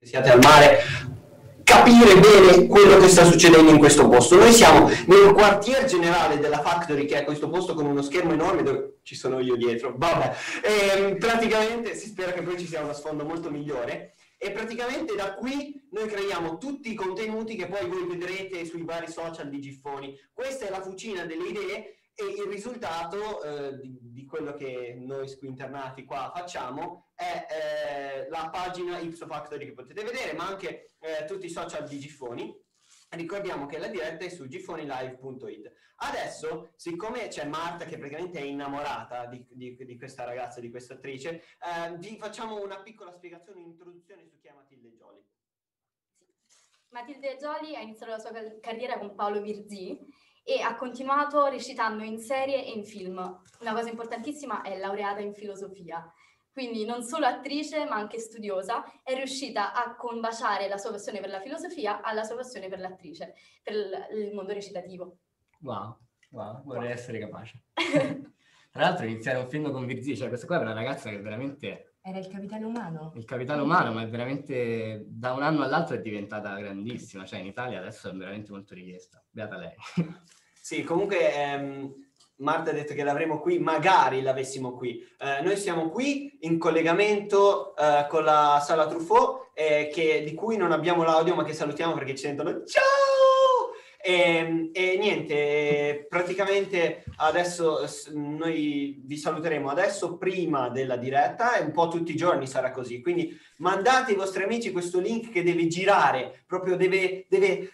siate al mare, capire bene quello che sta succedendo in questo posto. Noi siamo nel quartier generale della Factory, che è questo posto con uno schermo enorme dove ci sono io dietro. Vabbè, praticamente si spera che poi ci sia uno sfondo molto migliore. E praticamente da qui noi creiamo tutti i contenuti che poi voi vedrete sui vari social di Giffoni. Questa è la fucina delle idee e il risultato di quello che noi squinternati qua facciamo è la pagina Ipso Factory che potete vedere, ma anche tutti i social di Giffoni. Ricordiamo che la diretta è su giffonilive.it. Adesso, siccome c'è Marta che praticamente è innamorata di questa ragazza, di questa attrice, vi facciamo una piccola spiegazione, un'introduzione su chi è Matilde Gioli. Matilde Gioli ha iniziato la sua carriera con Paolo Virzì e ha continuato recitando in serie e in film. Una cosa importantissima è laureata in filosofia. Quindi non solo attrice ma anche studiosa, è riuscita a combaciare la sua passione per la filosofia alla sua passione per l'attrice, per il mondo recitativo. Wow, vorrei essere capace. Tra l'altro iniziare un film con Virzì, cioè questa qua è una ragazza che veramente... Era il capitano umano. Il capitano umano, ma è veramente da un anno all'altro è diventata grandissima, cioè in Italia adesso è veramente molto richiesta. Beata lei. Sì, comunque... Marta ha detto che l'avremo qui, magari l'avessimo qui. Noi siamo qui in collegamento con la Sala Truffaut, di cui non abbiamo l'audio, ma che salutiamo perché ci sentono ciao! E niente, praticamente adesso noi vi saluteremo adesso prima della diretta e un po' tutti i giorni sarà così. Quindi mandate ai vostri amici questo link che deve girare, proprio deve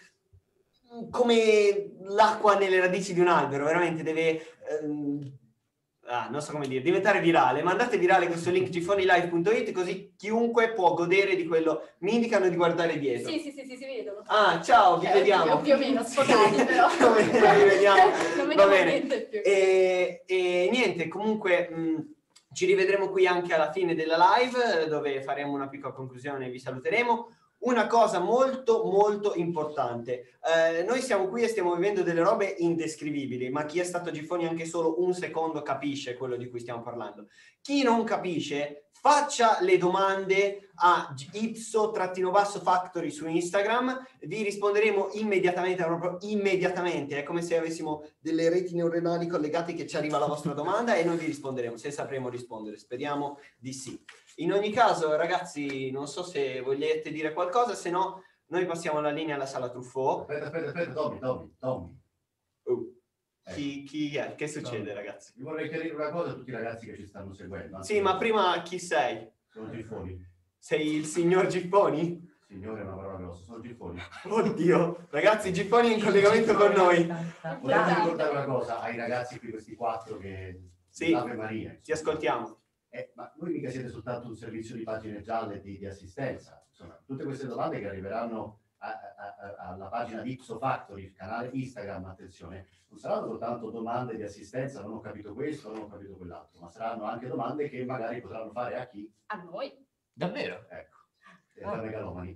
come l'acqua nelle radici di un albero, veramente deve non so come dire, diventare virale. Mandate virale questo link giffonilive.it così chiunque può godere di quello. Mi indicano di guardare dietro. Sì, si vedono. Ah, ciao, vi vediamo. Più o meno sfocati, però. Vi vediamo. Non Va vediamo bene. niente più. E niente, comunque ci rivedremo qui anche alla fine della live, dove faremo una piccola conclusione e vi saluteremo. Una cosa molto molto importante, noi siamo qui e stiamo vivendo delle robe indescrivibili, ma chi è stato a Giffoni anche solo un secondo capisce quello di cui stiamo parlando. Chi non capisce, faccia le domande a ipso_factory su Instagram, vi risponderemo immediatamente, proprio immediatamente, è come se avessimo delle reti neuronali collegate che ci arriva la vostra domanda e noi vi risponderemo, se sapremo rispondere, speriamo di sì. In ogni caso, ragazzi, non so se volete dire qualcosa, se no noi passiamo la linea alla Sala Truffaut. Aspetta, Tommy. Chi è? Che succede, ragazzi? Vi vorrei chiarire una cosa a tutti i ragazzi che ci stanno seguendo. Sì, ma prima chi sei? Sono Giffoni. Sei il signor Giffoni? Signore è una parola grossa, sono Giffoni. Oddio, ragazzi, Giffoni è in collegamento con noi. Volete ricordare una cosa ai ragazzi qui, questi quattro che... Sì, Ave Maria. ti ascoltiamo. Ma voi mica siete soltanto un servizio di pagine gialle di assistenza. Insomma, tutte queste domande che arriveranno alla pagina di Ipso Factory, il canale Instagram, attenzione, non saranno soltanto domande di assistenza, non ho capito questo, non ho capito quell'altro, ma saranno anche domande che magari potranno fare a chi? A noi. Davvero? Ecco. Da megalomani.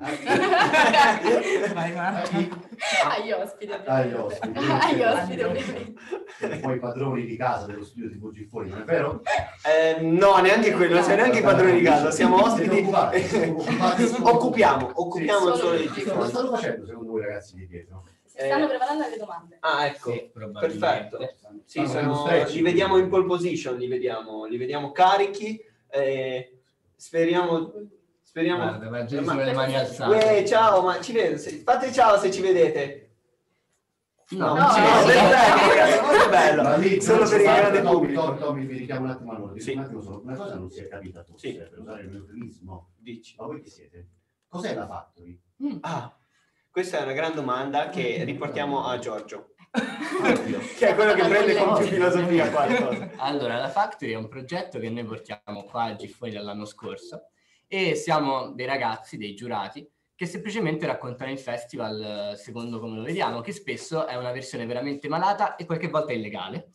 Agli ospiti. Agli ospiti. Ovviamente. Poi i padroni di casa dello studio di Giffoni, non è vero? No, neanche quello, cioè neanche i padroni di casa, siamo ospiti. Occupiamo il solo di Giffoni. Cosa stanno facendo secondo voi ragazzi di dietro? Si stanno preparando le domande. Ah, ecco, Sì, perfetto. Sì, stretch, li vediamo in pole position, li vediamo carichi, speriamo... Guarda, va giù con le mani alzate. Ciao, ma ci vedo, fate ciao se ci vedete. No, Ragazzi, molto bello. Solo per il grande pubblico. Tommy, vi richiamo un attimo a noi. Sì. Un attimo solo. Una cosa non si è capita forse, Sì. per usare il eufemismo. Dici. Ma voi chi siete? Cos'è la Factory? Questa è una gran domanda che riportiamo a Giorgio. Che è quello che prende con più filosofia qua le cose. Allora, la Factory è un progetto che noi portiamo qua a Giffoni dall'anno scorso e siamo dei ragazzi, dei giurati, che semplicemente raccontano il festival secondo come lo vediamo, che spesso è una versione veramente malata e qualche volta illegale.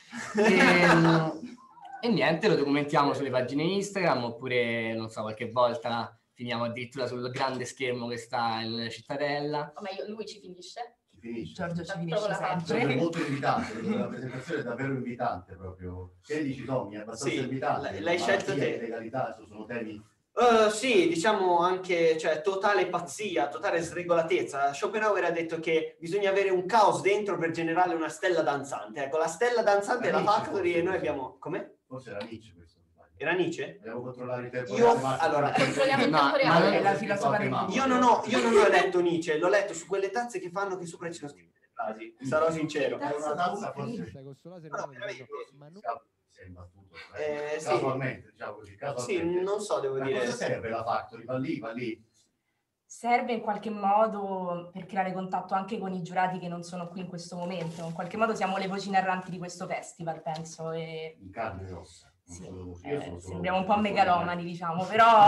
E niente, lo documentiamo sulle pagine Instagram, oppure, non so, qualche volta finiamo addirittura sul grande schermo che sta in cittadella. Ma lui ci finisce. Giorgio ci Proprio finisce la sempre. È molto invitante, la presentazione è davvero invitante proprio. Che dici Tommy? È abbastanza Sì, invitante. l'hai scelto te. Legalità, sono temi Sì, diciamo anche, cioè, totale pazzia, totale sregolatezza. Schopenhauer ha detto che bisogna avere un caos dentro per generare una stella danzante. Ecco, la stella danzante è la Factory e noi abbiamo... Come? Forse era Nietzsche questo. Era Nietzsche? Dobbiamo controllare il tempo Io- reale, allora, controlliamo il no, tempo ma reale. non è la filosofa del Io non ho letto Nietzsche, l'ho letto su quelle tazze che fanno che sopra ci sono scritte le frasi. Sarò sincero. È una tazza forse No, veramente. si è imbattuto. Sì. Casualmente, diciamo così. Sì, Casualmente. non so, devo Ma dire. cosa serve la Factory? Va lì. Serve in qualche modo per creare contatto anche con i giurati che non sono qui in questo momento. In qualche modo siamo le voci narranti di questo festival, penso. E... In carne e ossa. Sì, Io sono solo- sembriamo un po' megalomani, diciamo, però...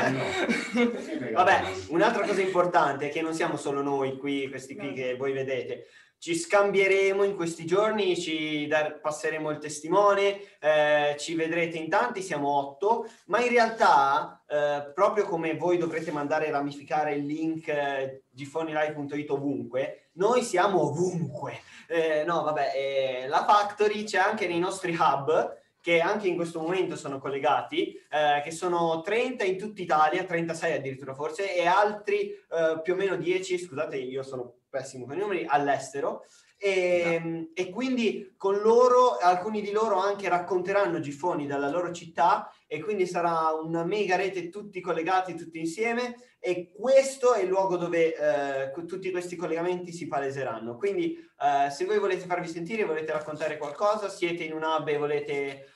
Vabbè, un'altra cosa importante è che non siamo solo noi qui, questi qui che voi vedete. Ci scambieremo in questi giorni, passeremo il testimone, ci vedrete in tanti, siamo 8, ma in realtà, proprio come voi dovrete mandare e ramificare il link gfonilive.it ovunque, noi siamo ovunque. La Factory c'è anche nei nostri hub, che anche in questo momento sono collegati, che sono 30 in tutta Italia, 36 addirittura forse, e altri più o meno 10, scusate, io sono pessimo con i numeri, all'estero. E quindi con loro, alcuni di loro anche racconteranno Gifoni dalla loro città, e quindi sarà una mega rete, tutti collegati, tutti insieme, e questo è il luogo dove tutti questi collegamenti si paleseranno. Quindi se voi volete farvi sentire, volete raccontare qualcosa, siete in un hub e volete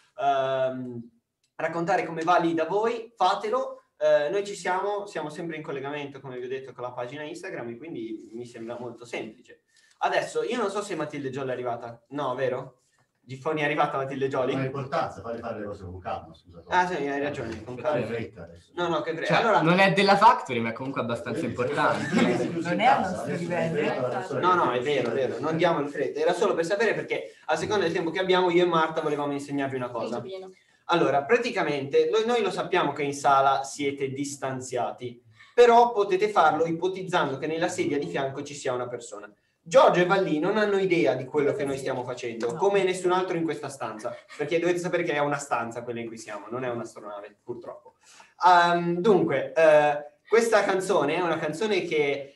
raccontare come va lì da voi, fatelo. Noi ci siamo sempre in collegamento, come vi ho detto, con la pagina Instagram, e quindi mi sembra molto semplice. Adesso, io non so se Matilde Jolly è arrivata. No, vero? Gifoni è arrivata Matilde Jolly? Non ha importanza, fare le cose con calma, scusa. Ah sì, hai ragione, con calma. No, che Cioè, allora, non è della Factory, ma è comunque abbastanza importante. Non è al nostro livello. no, è vero, non diamo il freddo. Era solo per sapere, perché a seconda del tempo che abbiamo, io e Marta volevamo insegnarvi una cosa. Allora, praticamente, noi lo sappiamo che in sala siete distanziati, però potete farlo ipotizzando che nella sedia di fianco ci sia una persona. Giorgio e Vallì non hanno idea di quello che noi stiamo facendo, come nessun altro in questa stanza, perché dovete sapere che è una stanza quella in cui siamo, non è un'astronave, purtroppo. Dunque, questa canzone è una canzone che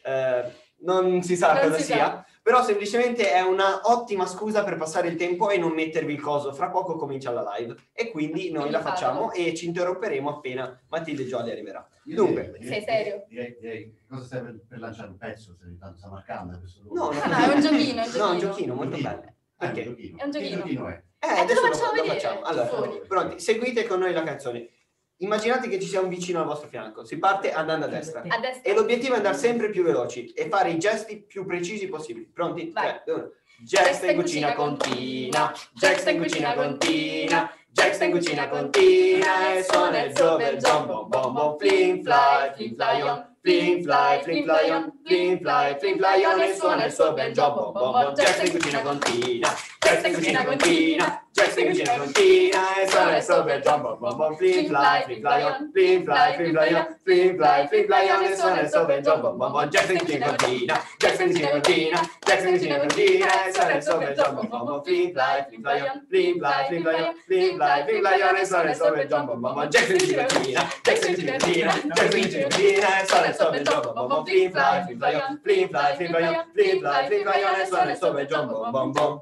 non si sa cosa sia, però semplicemente è una ottima scusa per passare il tempo e non mettervi il coso. Fra poco comincia la live, e quindi noi la facciamo e ci interromperemo appena Matilde Jolly arriverà. Dunque, sei serio? Direi, cosa serve per lanciare un pezzo, se intanto sta marcando questo no, è un giochino. No, un giochino molto bello. Perché? È un giochino. Che giochino è? Adesso lo facciamo vedere. Allora, pronti? Seguite con noi la canzone. Immaginate che ci sia un vicino al vostro fianco. Si parte andando a destra. A destra. E l'obiettivo è andare sempre più veloci e fare i gesti più precisi possibili. Pronti? Vai. 3, 2, 1. Jack sta in cucina continua. Jack sta in cucina continua. Jack sta in cucina continua. E suona il suo bel bom bom bom bom. Fling fly on. Fling fly on. Fling fly on. E suona il suo bel bom bom bom. Jack sta in cucina continua. Jack sta in cucina continua. Jack sta in cucina continua. E suona il suo bel bom bom bom. Fling fly on. Fling fly on. Fling fly on. E suona il suo bel bom bom bom. Jack sta in cucina continua. Jack sta in cucina continua. Jack sta in cucina continua. E suona il suo bel bom bom bom. Fling fly on. Fling fly on. Fling fly on. E suona il suo bel bom bom bom. Jack sta in cucina continua. Jack sta in cucina continua. Jack sta in cucina continua. E suona il suo bel bom bom bom. Fling fly on. Fling fly on. Fling fly on. E suona il suo bel bom bom bom.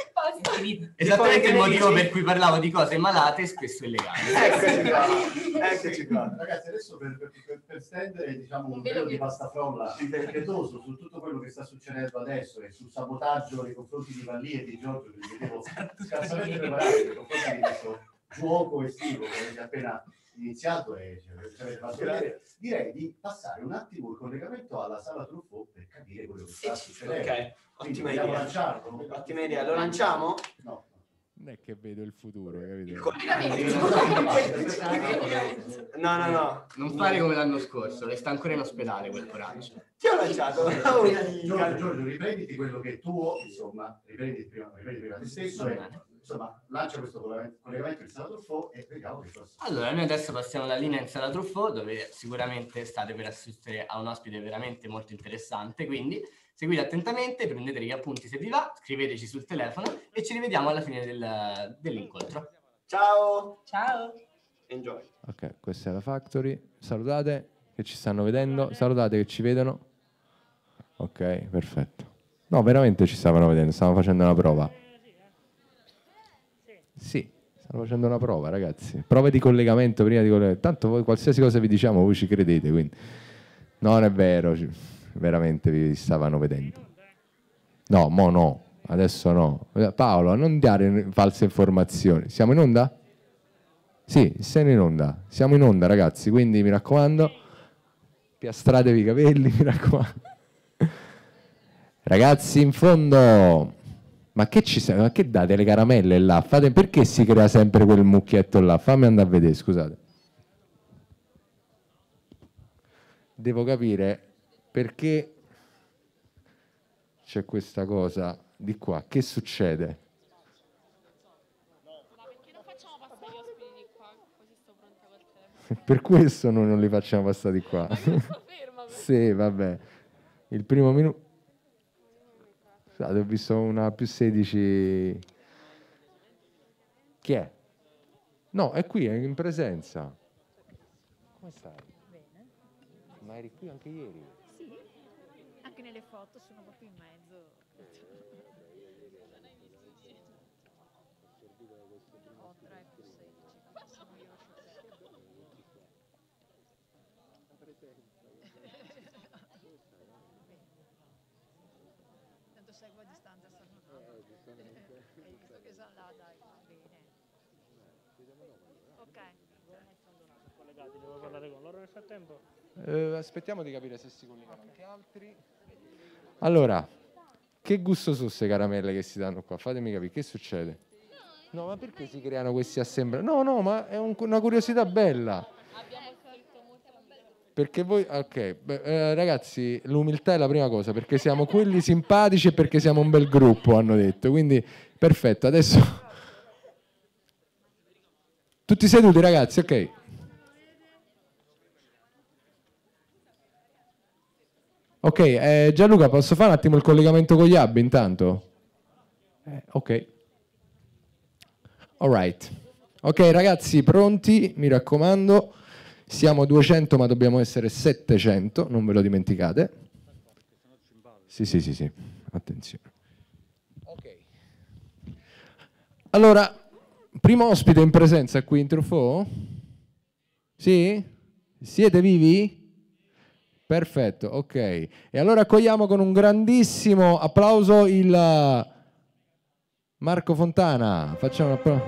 Esattamente il motivo per cui parlavo di cose malate e spesso illegali. Eccoci qua. Ragazzi, adesso per stendere, diciamo, un velo di pastafrolla impetuoso su tutto quello che sta succedendo adesso e sul sabotaggio nei confronti di Vallì e di Giorgio, che li vedevo scarsamente preparati nei confronti di questo gioco estivo che avete appena iniziato e ci avete fatto vedere, direi di passare un attimo il collegamento alla sala Truffaut per capire quello che sta succedendo. Ok, ottima Quindi idea. Ottima idea. Lo lanciamo? No. Non è che vedo il futuro, capito? Il collegamento. No. Non fare come l'anno scorso, resta ancora in ospedale quel coraggio. Ti ho lanciato. Giorgio, riprenditi quello che è tuo, insomma, riprendi prima te stesso e insomma, lancia questo collegamento in sala Truffaut e vediamo che cosa. Allora, noi adesso passiamo la linea in sala Truffaut, dove sicuramente state per assistere a un ospite veramente molto interessante, quindi seguite attentamente, prendete gli appunti se vi va, scriveteci sul telefono e ci rivediamo alla fine dell'incontro. Ciao. Ciao. Enjoy. Ok, questa è la Factory. Salutate che ci stanno vedendo, salutate che ci vedono. Ok, perfetto. No, veramente ci stavano vedendo, stavano facendo una prova. Sì, stanno facendo una prova, ragazzi. Prove di collegamento prima di collegamento. Tanto voi qualsiasi cosa vi diciamo, voi ci credete, quindi no, non è vero, veramente vi stavano vedendo. No, mo no, adesso no. Paolo, non dare false informazioni. Siamo in onda? Sì, siamo in onda. Siamo in onda, ragazzi, quindi mi raccomando, piastratevi i capelli, mi raccomando. Ragazzi, in fondo, ma che ci sei? Ma che date le caramelle là? Perché si crea sempre quel mucchietto là? Fammi andare a vedere, scusate. Devo capire perché c'è questa cosa di qua. Che succede? Per questo noi non li facciamo passare di qua. Sì, vabbè. Il primo minuto. Scusate, ho visto una più 16. Chi è? No, è qui, è in presenza. Come stai? Bene. Ma eri qui anche ieri? Sì, anche nelle foto sono proprio in mezzo. Ho 3 più 16, sono io tanto seguo a distanza, hai visto che sono là, dai, bene. Ok. Collegati, devo parlare con loro nel frattempo? Aspettiamo di capire se si collegano anche altri. Allora, che gusto sono queste caramelle che si danno qua? Fatemi capire, che succede? No, ma perché si creano questi assembramenti? No, ma è una curiosità bella. Perché voi, ok, ragazzi, l'umiltà è la prima cosa, perché siamo quelli simpatici e perché siamo un bel gruppo, hanno detto. Quindi, perfetto, adesso... Tutti seduti, ragazzi, ok. Ok, Gianluca, posso fare un attimo il collegamento con gli hub intanto? Ok. All right. Ok, ragazzi, pronti? Mi raccomando. Siamo 200, ma dobbiamo essere 700, non ve lo dimenticate. Sì. Attenzione. Ok. Allora, primo ospite in presenza qui in Truffaut? Sì? Siete vivi? Perfetto, ok. E allora accogliamo con un grandissimo applauso il Marco Fontana. Facciamo un applauso.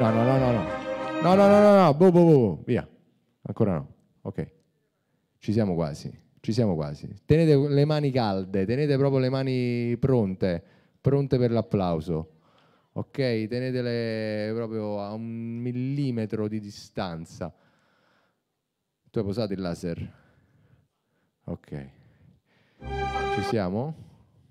No. Boh. Via. Ancora no. Ok. Ci siamo quasi. Tenete le mani calde, tenete proprio le mani pronte per l'applauso. Ok, tenetele proprio a 1 millimetro di distanza. Tu hai posato il laser? Ok. Ci siamo?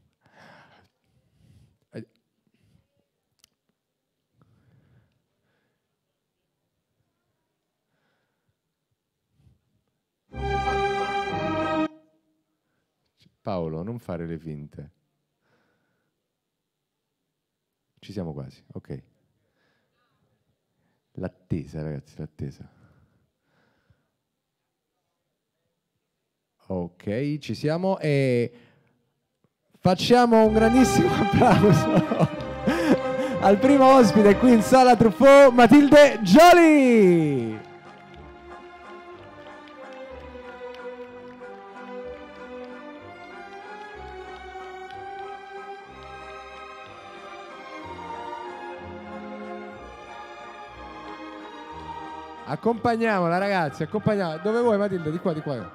Paolo, non fare le finte. Ci siamo quasi, ok. L'attesa, ragazzi, l'attesa. Ok, ci siamo e facciamo un grandissimo applauso al primo ospite qui in sala Truffaut, Matilde Gioli! Accompagniamola, ragazzi, accompagniamola. Dove vuoi, Matilde? Di qua, di qua.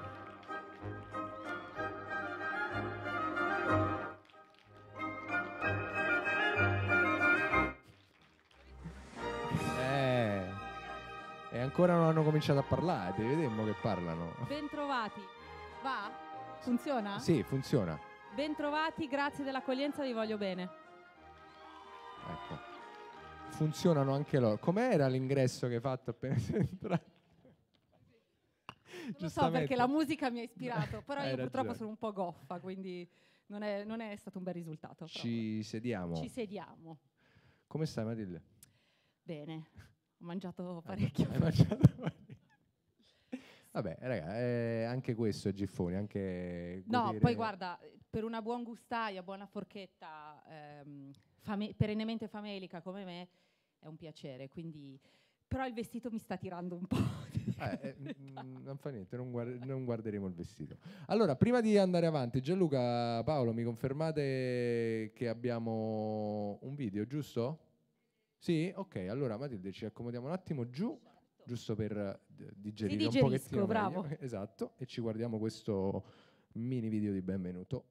E ancora non hanno cominciato a parlare, vedemmo che parlano. Bentrovati. Va? Funziona? Sì, funziona. Bentrovati, grazie dell'accoglienza, vi voglio bene. Ecco. Funzionano anche loro. Com'era l'ingresso che hai fatto appena sei entrato? Non lo so perché la musica mi ha ispirato, però io Hai purtroppo ragione. sono un po' goffa, quindi non è stato un bel risultato. Ci sediamo. Ci sediamo. Come stai, Matilde? Bene. mangiato parecchio. Hai mangiato parecchio. Vabbè, raga, anche questo è Giffoni, anche No, godere- poi guarda, per una buon gustaia, buona forchetta, perennemente famelica come me, è un piacere, quindi... Però il vestito mi sta tirando un po'. non fa niente, non guarderemo il vestito. Allora, prima di andare avanti, Gianluca, Paolo, mi confermate che abbiamo un video, giusto? Sì? Ok, allora Matilde ci accomodiamo un attimo giù, giusto per digerire un pochettino bravo. meglio. Esatto, e ci guardiamo questo mini video di benvenuto.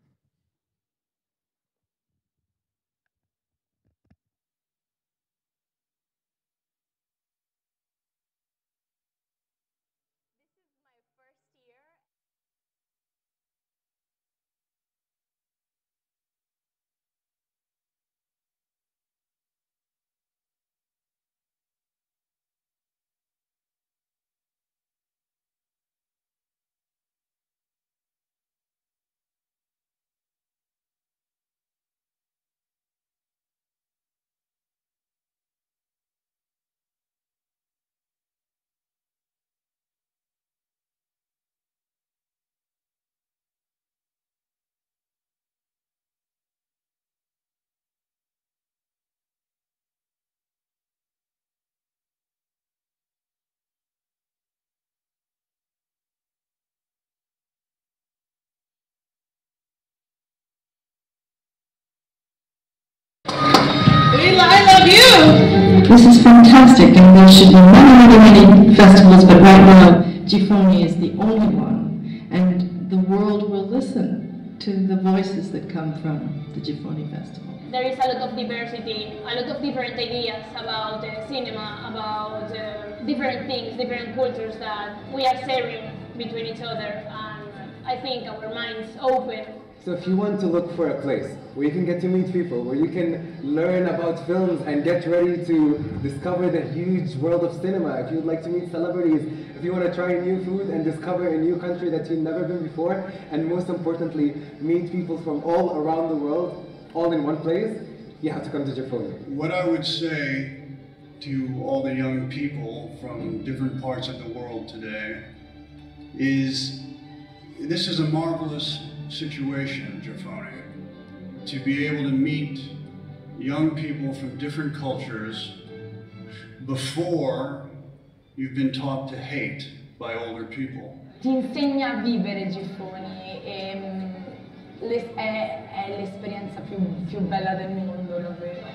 I love you! This is fantastic, and there should be many festivals, but right now, Gifoni is the only one, and the world will listen to the voices that come from the Gifoni Festival. There is a lot of diversity, a lot of different ideas about cinema, about different things, different cultures that we are sharing between each other, and I think our minds open. So if you want to look for a place where you can get to meet people, where you can learn about films and get ready to discover the huge world of cinema, if you'd like to meet celebrities, if you want to try new food and discover a new country that you've never been before, and most importantly, meet people from all around the world, all in one place, you have to come to Gifoni. What I would say to all the young people from different parts of the world today is this is a marvelous situation, Gifoni, to be able to meet young people from different cultures before you've been taught to hate by older people. Ti insegna a vivere Gifoni e è l'esperienza più bella del mondo, davvero.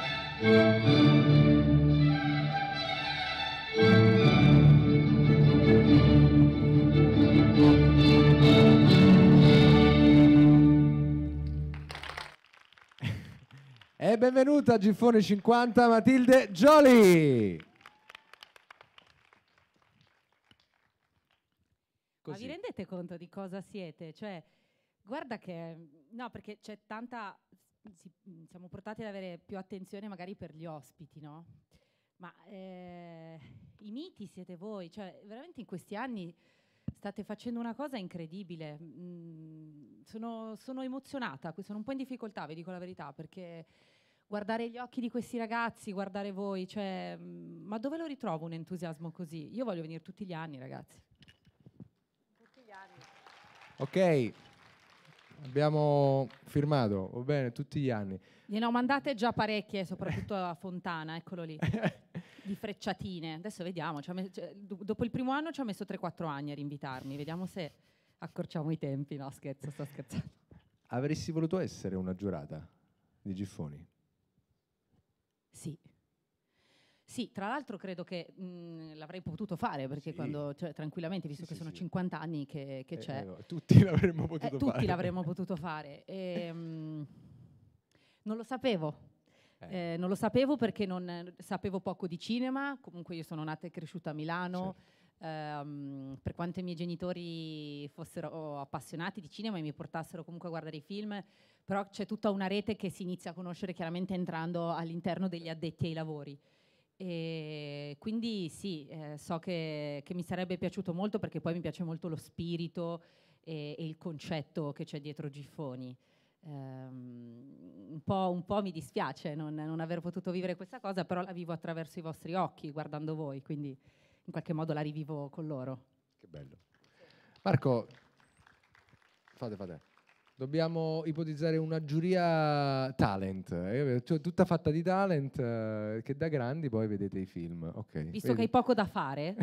E benvenuta a Gifoni 50 Matilde Gioli. Ma vi rendete conto di cosa siete? Cioè, guarda che... No, perché c'è tanta... siamo portati ad avere più attenzione magari per gli ospiti, no? Ma i miti siete voi. Cioè, veramente in questi anni state facendo una cosa incredibile. Sono emozionata, sono un po' in difficoltà, vi dico la verità, perché guardare gli occhi di questi ragazzi, guardare voi, cioè, ma dove lo ritrovo un entusiasmo così? Io voglio venire tutti gli anni, ragazzi. Tutti gli anni. Ok, abbiamo firmato, va bene, tutti gli anni. Gliene ho mandate già parecchie, soprattutto a Fontana, eccolo lì, di frecciatine. Adesso vediamo, dopo il primo anno ci ha messo 3-4 anni a rinvitarmi, vediamo se accorciamo i tempi. No, scherzo, sto scherzando. Avresti voluto essere una giurata di Gifoni? Sì. Sì, tra l'altro credo che l'avrei potuto fare, perché sì. Quando, tranquillamente, visto che sono 50 anni che c'è... tutti l'avremmo potuto fare. Tutti l'avremmo potuto fare. Non lo sapevo. Non lo sapevo perché non sapevo poco di cinema. Comunque io sono nata e cresciuta a Milano. Certo. Per quanto i miei genitori fossero appassionati di cinema e mi portassero comunque a guardare i film, però c'è tutta una rete che si inizia a conoscere chiaramente entrando all'interno degli addetti ai lavori. E quindi sì, so che mi sarebbe piaciuto molto, perché poi mi piace molto lo spirito e il concetto che c'è dietro Gifoni. Un po' mi dispiace non aver potuto vivere questa cosa, però la vivo attraverso i vostri occhi, guardando voi, quindi in qualche modo la rivivo con loro. Che bello. Marco, fate. Dobbiamo ipotizzare una giuria talent, cioè tutta fatta di talent, che da grandi poi vedete i film. Okay, visto che hai poco da fare.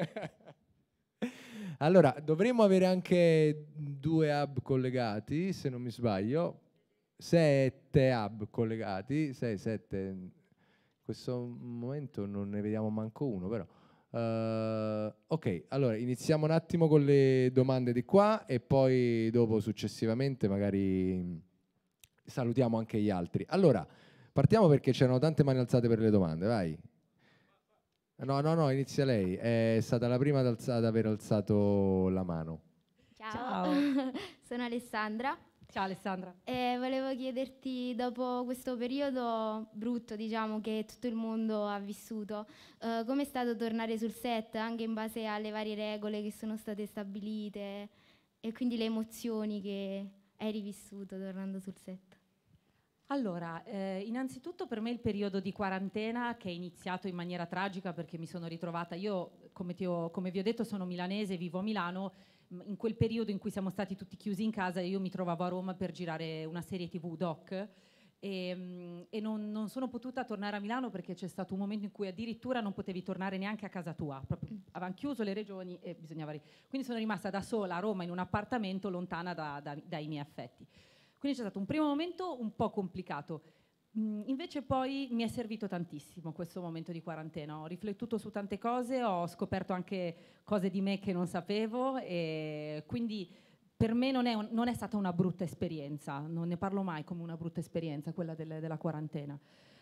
Allora, dovremmo avere anche 2 hub collegati, se non mi sbaglio. 7 hub collegati, 6, 7. In questo momento non ne vediamo manco uno, però. Ok, allora iniziamo un attimo con le domande di qua e poi dopo successivamente magari salutiamo anche gli altri. Allora, partiamo perché c'erano tante mani alzate per le domande, vai. No, inizia lei. È stata la prima ad aver alzato la mano. Ciao. Sono Alessandra. Ciao Alessandra. Volevo chiederti, dopo questo periodo brutto, diciamo, che tutto il mondo ha vissuto, com'è stato tornare sul set, anche in base alle varie regole che sono state stabilite, e quindi le emozioni che hai rivissuto tornando sul set? Allora, innanzitutto per me il periodo di quarantena, che è iniziato in maniera tragica perché mi sono ritrovata, io come vi ho detto sono milanese, vivo a Milano, in quel periodo in cui siamo stati tutti chiusi in casa io mi trovavo a Roma per girare una serie TV doc e non sono potuta tornare a Milano perché c'è stato un momento in cui addirittura non potevi tornare neanche a casa tua, proprio avevano chiuso le regioni e bisognava quindi sono rimasta da sola a Roma in un appartamento lontana dai miei affetti. Quindi c'è stato un primo momento un po' complicato. Invece poi mi è servito tantissimo questo momento di quarantena. Ho riflettuto su tante cose, ho scoperto anche cose di me che non sapevo e quindi per me non è stata una brutta esperienza, non ne parlo mai come una brutta esperienza, quella della quarantena.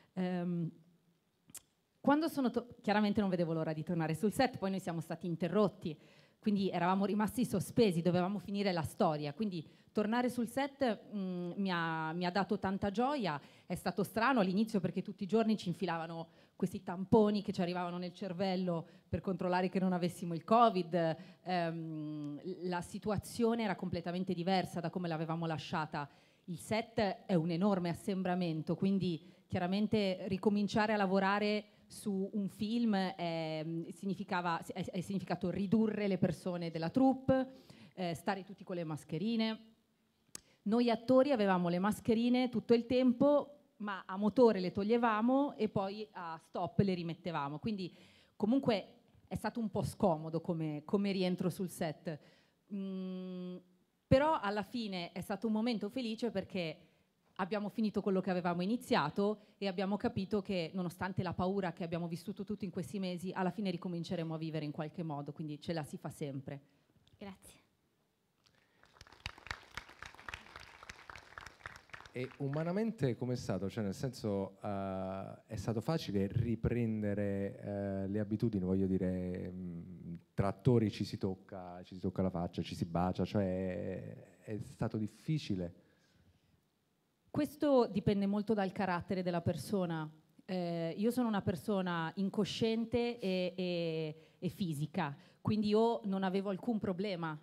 Chiaramente non vedevo l'ora di tornare sul set, poi noi siamo stati interrotti, quindi eravamo rimasti sospesi, dovevamo finire la storia, quindi tornare sul set mi ha dato tanta gioia. È stato strano all'inizio perché tutti i giorni ci infilavano questi tamponi che ci arrivavano nel cervello per controllare che non avessimo il Covid. La situazione era completamente diversa da come l'avevamo lasciata. Il set è un enorme assembramento, quindi chiaramente ricominciare a lavorare su un film è significato ridurre le persone della troupe, stare tutti con le mascherine. Noi attori avevamo le mascherine tutto il tempo, ma a motore le toglievamo e poi a stop le rimettevamo. Quindi comunque è stato un po' scomodo come rientro sul set. Però alla fine è stato un momento felice perché abbiamo finito quello che avevamo iniziato e abbiamo capito che nonostante la paura che abbiamo vissuto tutti in questi mesi, alla fine ricominceremo a vivere in qualche modo, quindi ce la si fa sempre. Grazie. E umanamente com'è stato? Cioè nel senso è stato facile riprendere le abitudini, voglio dire, tra attori ci si tocca la faccia, ci si bacia, cioè è stato difficile? Questo dipende molto dal carattere della persona. Io sono una persona incosciente e fisica, quindi io non avevo alcun problema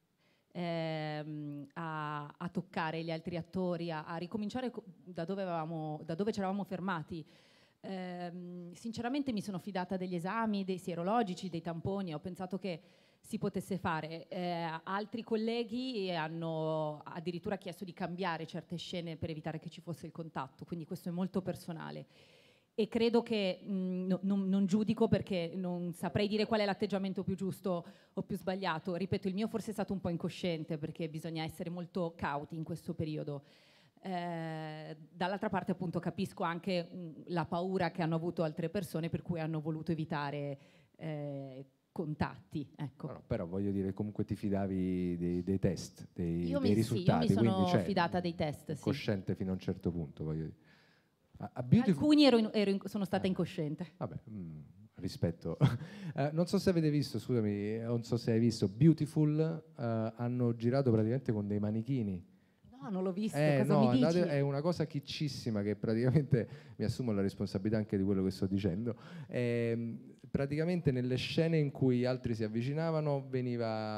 a toccare gli altri attori, a ricominciare da dove ci eravamo fermati. Sinceramente mi sono fidata degli esami, dei sierologici, dei tamponi, ho pensato che si potesse fare. Altri colleghi hanno addirittura chiesto di cambiare certe scene per evitare che ci fosse il contatto, quindi questo è molto personale. E credo che non giudico perché non saprei dire qual è l'atteggiamento più giusto o più sbagliato. Ripeto, il mio forse è stato un po' incosciente perché bisogna essere molto cauti in questo periodo. Dall'altra parte appunto capisco anche la paura che hanno avuto altre persone per cui hanno voluto evitare contatti. Ecco. No, però voglio dire, comunque ti fidavi dei test, dei risultati. Io mi sono quindi, fidata dei test. Cosciente fino a un certo punto, voglio dire. Alcuni sono stata incosciente. Vabbè, rispetto. Non so se avete visto, scusami, non so se hai visto Beautiful, hanno girato praticamente con dei manichini. No, non l'ho visto, cosa mi dici? È una cosa chicissima che praticamente, mi assumo la responsabilità anche di quello che sto dicendo, praticamente nelle scene in cui altri si avvicinavano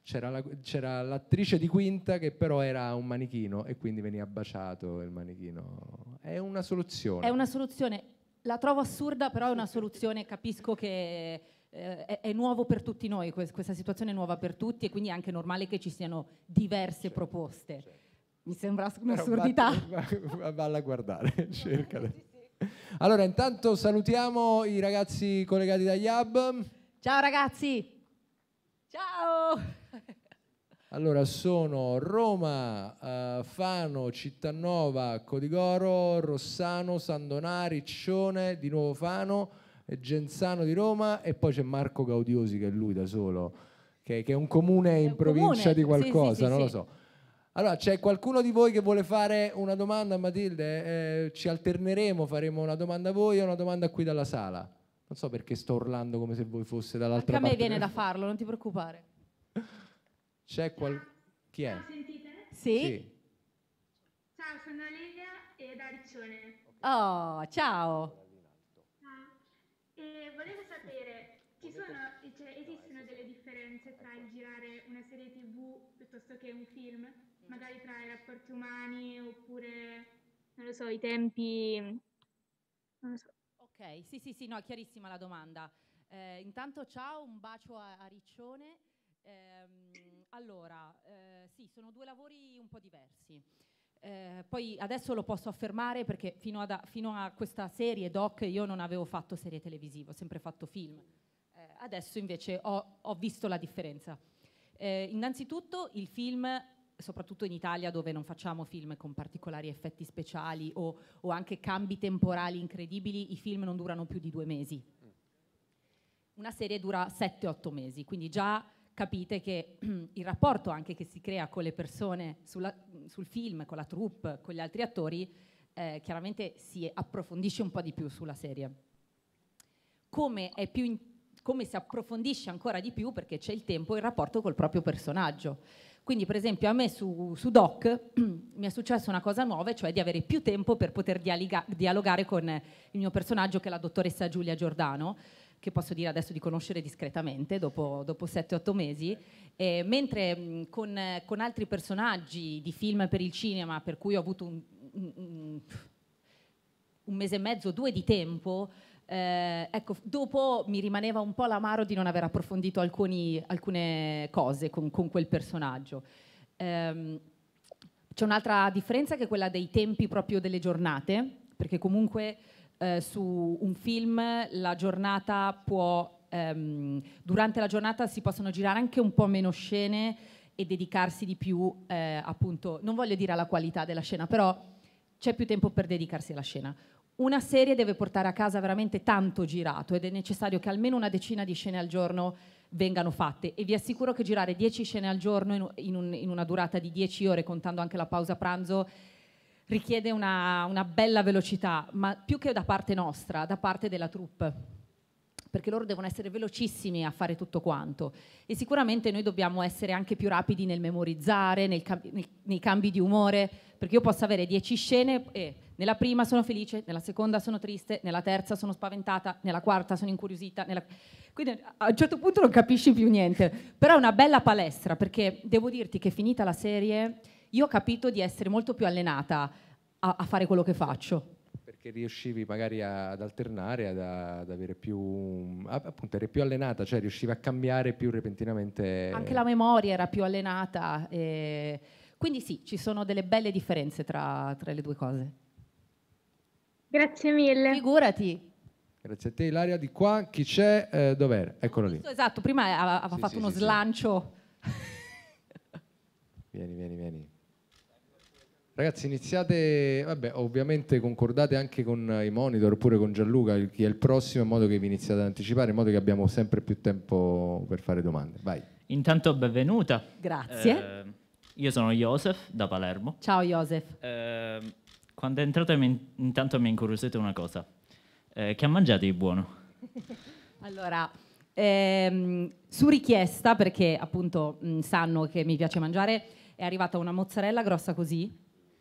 c'era l'attrice di quinta che però era un manichino e quindi veniva baciato il manichino. È una soluzione. È una soluzione, la trovo assurda, però è una soluzione, capisco che è nuovo per tutti noi, questa situazione è nuova per tutti e quindi è anche normale che ci siano diverse proposte. Mi sembra un'assurdità. Valla a guardare, cercale. Allora, intanto salutiamo i ragazzi collegati da IAB. Ciao ragazzi! Ciao! Allora, sono Roma, Fano, Cittanova, Codigoro, Rossano, Sandonà, Riccione, di nuovo Fano, e Genzano di Roma, e poi c'è Marco Gaudiosi, che è lui da solo, che è un comune in provincia di qualcosa, non lo so. Allora, c'è qualcuno di voi che vuole fare una domanda a Matilde? Ci alterneremo, faremo una domanda a voi e una domanda qui dalla sala. Non so perché sto urlando come se voi foste dall'altra parte. Anche a me viene da farlo, non ti preoccupare. C'è chi è? Ciao, sentite? Sì? Ciao, sono Lega e da Riccione. Oh, ciao! E volevo sapere, esistono delle differenze tra il girare una serie TV piuttosto che un film? Magari tra i rapporti umani oppure, non lo so, i tempi, non lo so. Ok, sì, no, è chiarissima la domanda. Intanto ciao, un bacio a Riccione. Allora, sì, sono due lavori un po' diversi. Poi adesso lo posso affermare perché fino a questa serie doc io non avevo fatto serie televisive, ho sempre fatto film. Adesso invece ho visto la differenza. Innanzitutto il film, soprattutto in Italia dove non facciamo film con particolari effetti speciali o anche cambi temporali incredibili, i film non durano più di 2 mesi. Una serie dura 7-8 mesi, quindi già capite che il rapporto anche che si crea con le persone sul film, con la troupe, con gli altri attori, chiaramente si approfondisce un po' di più sulla serie. Come si approfondisce ancora di più, perché c'è il tempo, il rapporto col proprio personaggio. Quindi per esempio a me su Doc mi è successa una cosa nuova, cioè di avere più tempo per poter dialogare con il mio personaggio, che è la dottoressa Giulia Giordano, che posso dire adesso di conoscere discretamente dopo 7-8 mesi, mentre con altri personaggi di film per il cinema, per cui ho avuto un mese e mezzo, 2 di tempo, ecco, dopo mi rimaneva un po' l'amaro di non aver approfondito alcune cose con quel personaggio. C'è un'altra differenza che è quella dei tempi proprio delle giornate, perché comunque su un film la giornata durante la giornata si possono girare anche un po' meno scene e dedicarsi di più appunto, non voglio dire alla qualità della scena, però c'è più tempo per dedicarsi alla scena. Una serie deve portare a casa veramente tanto girato ed è necessario che almeno una decina di scene al giorno vengano fatte, e vi assicuro che girare 10 scene al giorno in una durata di 10 ore, contando anche la pausa pranzo, richiede una bella velocità, ma più che da parte nostra, da parte della troupe, perché loro devono essere velocissimi a fare tutto quanto, e sicuramente noi dobbiamo essere anche più rapidi nel memorizzare, nei cambi di umore, perché io posso avere 10 scene e nella prima sono felice, nella seconda sono triste, nella terza sono spaventata, nella quarta sono incuriosita, quindi a un certo punto non capisci più niente, però è una bella palestra, perché devo dirti che finita la serie io ho capito di essere molto più allenata a fare quello che faccio. Perché riuscivi magari ad alternare, ad avere più, appunto eri più allenata, cioè riuscivi a cambiare più repentinamente. Anche la memoria era più allenata, quindi sì, ci sono delle belle differenze tra le due cose. Grazie mille. Figurati. Grazie a te Ilaria. Di qua chi c'è? Dov'era? Eccolo lì. Esatto, prima aveva fatto uno slancio. Vieni. Ragazzi, iniziate, vabbè, ovviamente concordate anche con i monitor oppure con Gianluca chi è il prossimo, in modo che vi iniziate ad anticipare, in modo che abbiamo sempre più tempo per fare domande. Vai. Intanto benvenuta. Grazie. Io sono Joseph da Palermo. Ciao Joseph. Quando è entrato intanto mi ha incuriosito una cosa. Che ha mangiato di buono? Allora, su richiesta, perché appunto sanno che mi piace mangiare, è arrivata una mozzarella grossa così,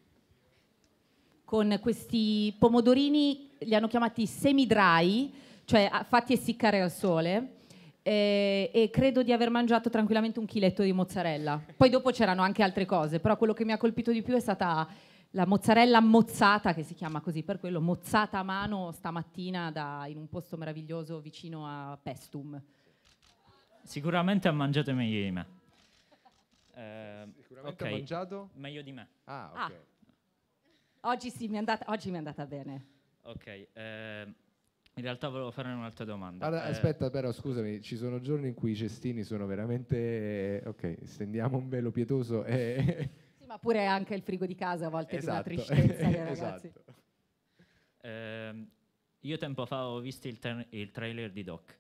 con questi pomodorini, li hanno chiamati semi-dry, cioè fatti essiccare al sole, e credo di aver mangiato tranquillamente 1 chiletto di mozzarella. Poi dopo c'erano anche altre cose, però quello che mi ha colpito di più è stata la mozzarella mozzata, che si chiama così per quello, mozzata a mano stamattina in un posto meraviglioso vicino a Pestum. Sicuramente ha mangiato meglio di me. Sicuramente ok, ha mangiato? meglio di me. Ah, ok. Oggi sì, oggi mi è andata bene. Ok, in realtà volevo fare un'altra domanda. Guarda, aspetta, però scusami, ci sono giorni in cui i cestini sono veramente... ok, stendiamo un velo pietoso e... Sì, ma pure anche il frigo di casa a volte Esatto. è di una tristezza, ragazzi. Esatto. Io tempo fa ho visto il trailer di Doc.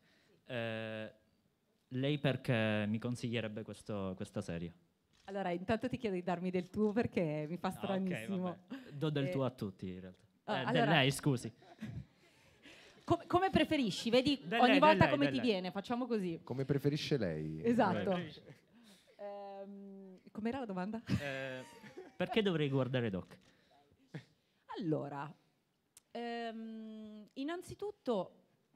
Lei perché mi consiglierebbe questa serie? Allora, intanto ti chiedo di darmi del tuo perché mi fa Ok, stranissimo. vabbè. Do del tuo a tutti, in realtà. allora- Lei, scusi. Come preferisci? Vedi, Del ogni lei, volta del lei, come del ti lei. viene, facciamo così. Come preferisce lei? Esatto. Com'era la domanda? Perché dovrei guardare Doc? Allora, innanzitutto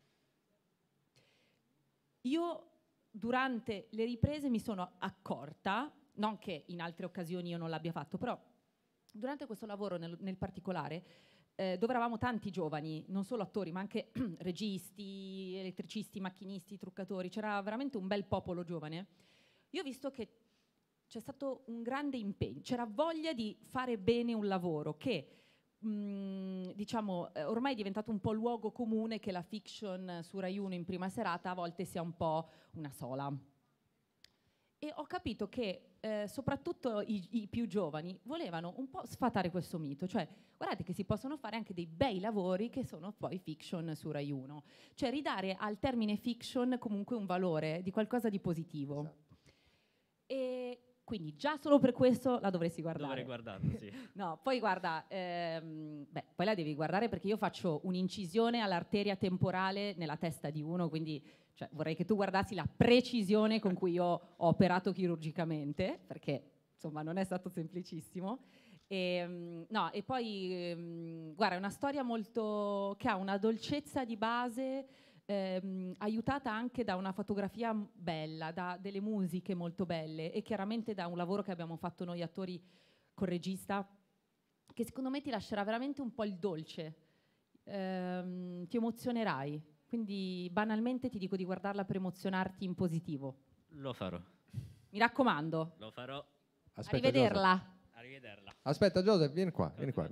io durante le riprese mi sono accorta, non che in altre occasioni io non l'abbia fatto, però durante questo lavoro nel particolare, dove eravamo tanti giovani, non solo attori, ma anche registi, elettricisti, macchinisti, truccatori, c'era veramente un bel popolo giovane, io ho visto che c'è stato un grande impegno, c'era voglia di fare bene un lavoro che diciamo ormai è diventato un po' luogo comune che la fiction su Rai 1 in prima serata a volte sia un po' una sola. E ho capito che soprattutto i più giovani volevano un po' sfatare questo mito, cioè guardate che si possono fare anche dei bei lavori che sono poi fiction su Rai 1, cioè ridare al termine fiction comunque un valore di qualcosa di positivo. Esatto. E quindi già solo per questo la dovresti guardare. Dovrei guardarla, sì. No, poi guarda, poi la devi guardare perché io faccio un'incisione all'arteria temporale nella testa di uno, quindi cioè, vorrei che tu guardassi la precisione con cui io ho operato chirurgicamente, perché insomma non è stato semplicissimo. No, e poi guarda, è una storia molto che ha una dolcezza di base, aiutata anche da una fotografia bella, da delle musiche molto belle e chiaramente da un lavoro che abbiamo fatto noi attori col regista, che secondo me ti lascerà veramente un po' il dolce, ti emozionerai, quindi banalmente ti dico di guardarla per emozionarti in positivo. Lo farò. Mi raccomando. Lo farò. Aspetta, Arrivederla. Arrivederla. Aspetta, Joseph, vieni qua.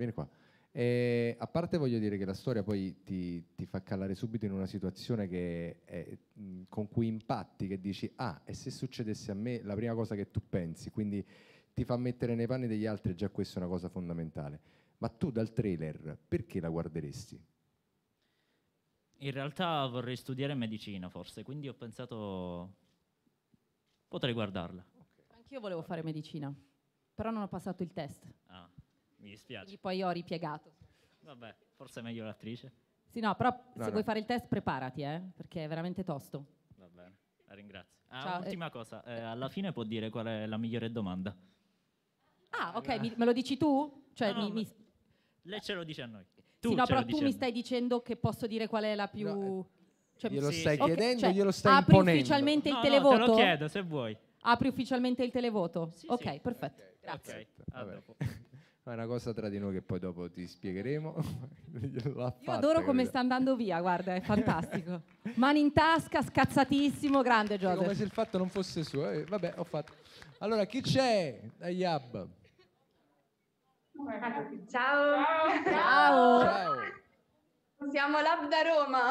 A parte voglio dire che la storia poi ti fa calare subito in una situazione con cui impatti, che dici, e se succedesse a me, la prima cosa che tu pensi, quindi ti fa mettere nei panni degli altri, già questa è una cosa fondamentale. Ma tu dal trailer, perché la guarderesti? In realtà vorrei studiare medicina, forse, quindi ho pensato potrei guardarla. Anch'io volevo fare medicina, però non ho passato il test. Mi dispiace. Quindi poi ho ripiegato. Vabbè, forse è meglio l'attrice. Sì, no, però se vuoi fare il test preparati, perché è veramente tosto. Va bene, la ringrazio. Ciao, Ultima cosa, alla fine può dire qual è la migliore domanda? Ok, me lo dici tu? Cioè, No, lei ce lo dice a noi. Sì, no, però tu mi stai dicendo che posso dire qual è la più... cioè, glielo stai chiedendo, glielo stai apri imponendo. ufficialmente il No, televoto? te lo chiedo, se vuoi. Apri ufficialmente il televoto? Sì, ok, sì. perfetto. Grazie. A dopo. È una cosa tra di noi che poi dopo ti spiegheremo. Io adoro come sta andando via, guarda, è fantastico. Mani in tasca, scazzatissimo, grande Joseph. Come se il fatto non fosse suo. Vabbè, ho fatto. Allora, chi c'è? Ayab. Ciao. Ciao. Siamo Lab da Roma.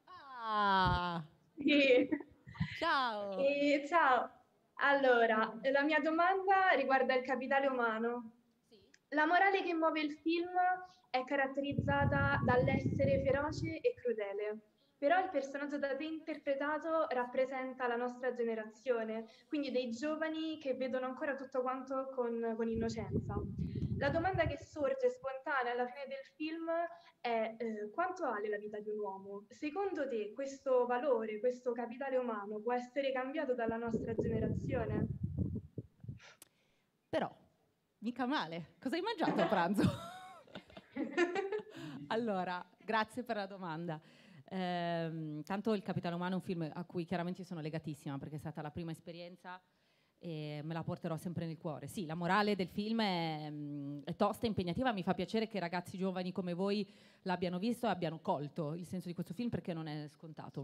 Sì. Ciao. Ciao. Allora, la mia domanda riguarda il capitale umano. La morale che muove il film è caratterizzata dall'essere feroce e crudele, però il personaggio da te interpretato rappresenta la nostra generazione, quindi dei giovani che vedono ancora tutto quanto con innocenza. La domanda che sorge spontanea alla fine del film è quanto vale la vita di un uomo? Secondo te questo valore, questo capitale umano può essere cambiato dalla nostra generazione? Però, mica male. Cosa hai mangiato a pranzo? Allora, grazie per la domanda. Tanto Il Capitale Umano è un film a cui chiaramente sono legatissima perché è stata la prima esperienza e me la porterò sempre nel cuore. Sì, la morale del film è tosta, impegnativa, mi fa piacere che ragazzi giovani come voi l'abbiano visto e abbiano colto il senso di questo film perché non è scontato.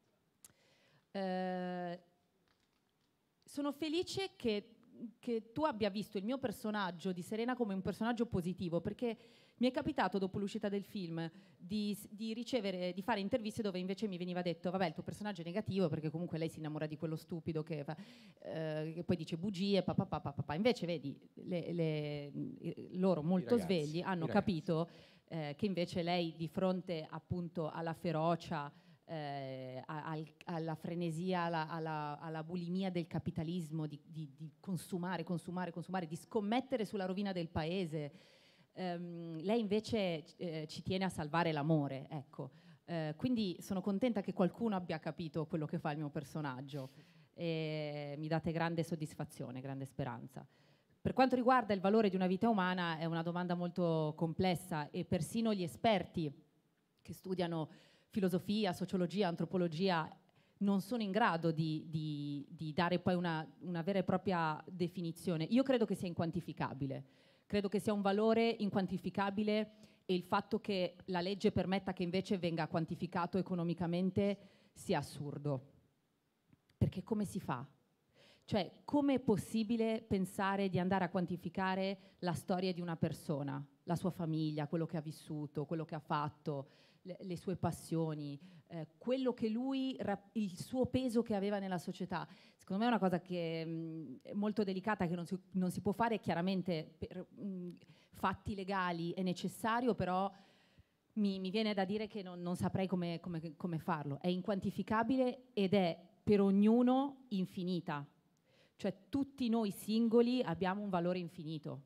Sono felice che tu abbia visto il mio personaggio di Serena come un personaggio positivo, perché mi è capitato dopo l'uscita del film di fare interviste dove invece mi veniva detto vabbè il tuo personaggio è negativo perché comunque lei si innamora di quello stupido che poi dice bugie, papà. Invece vedi, loro molto svegli hanno capito che invece lei di fronte appunto alla ferocia, alla frenesia, alla bulimia del capitalismo, di consumare, di scommettere sulla rovina del paese, lei invece ci tiene a salvare l'amore, ecco. Quindi sono contenta che qualcuno abbia capito quello che fa il mio personaggio e mi date grande soddisfazione, grande speranza. Per quanto riguarda il valore di una vita umana è una domanda molto complessa e persino gli esperti che studiano filosofia, sociologia, antropologia non sono in grado di dare poi una vera e propria definizione. Io credo che sia inquantificabile. Credo che sia un valore inquantificabile e il fatto che la legge permetta che invece venga quantificato economicamente sia assurdo. Perché come si fa? Cioè, come è possibile pensare di andare a quantificare la storia di una persona, la sua famiglia, quello che ha vissuto, quello che ha fatto, le sue passioni, quello che lui, il suo peso che aveva nella società? Secondo me è una cosa che è molto delicata, che non si può fare. Chiaramente per fatti legali è necessario, però mi viene da dire che non saprei come farlo. È inquantificabile ed è per ognuno infinita. Cioè tutti noi singoli abbiamo un valore infinito.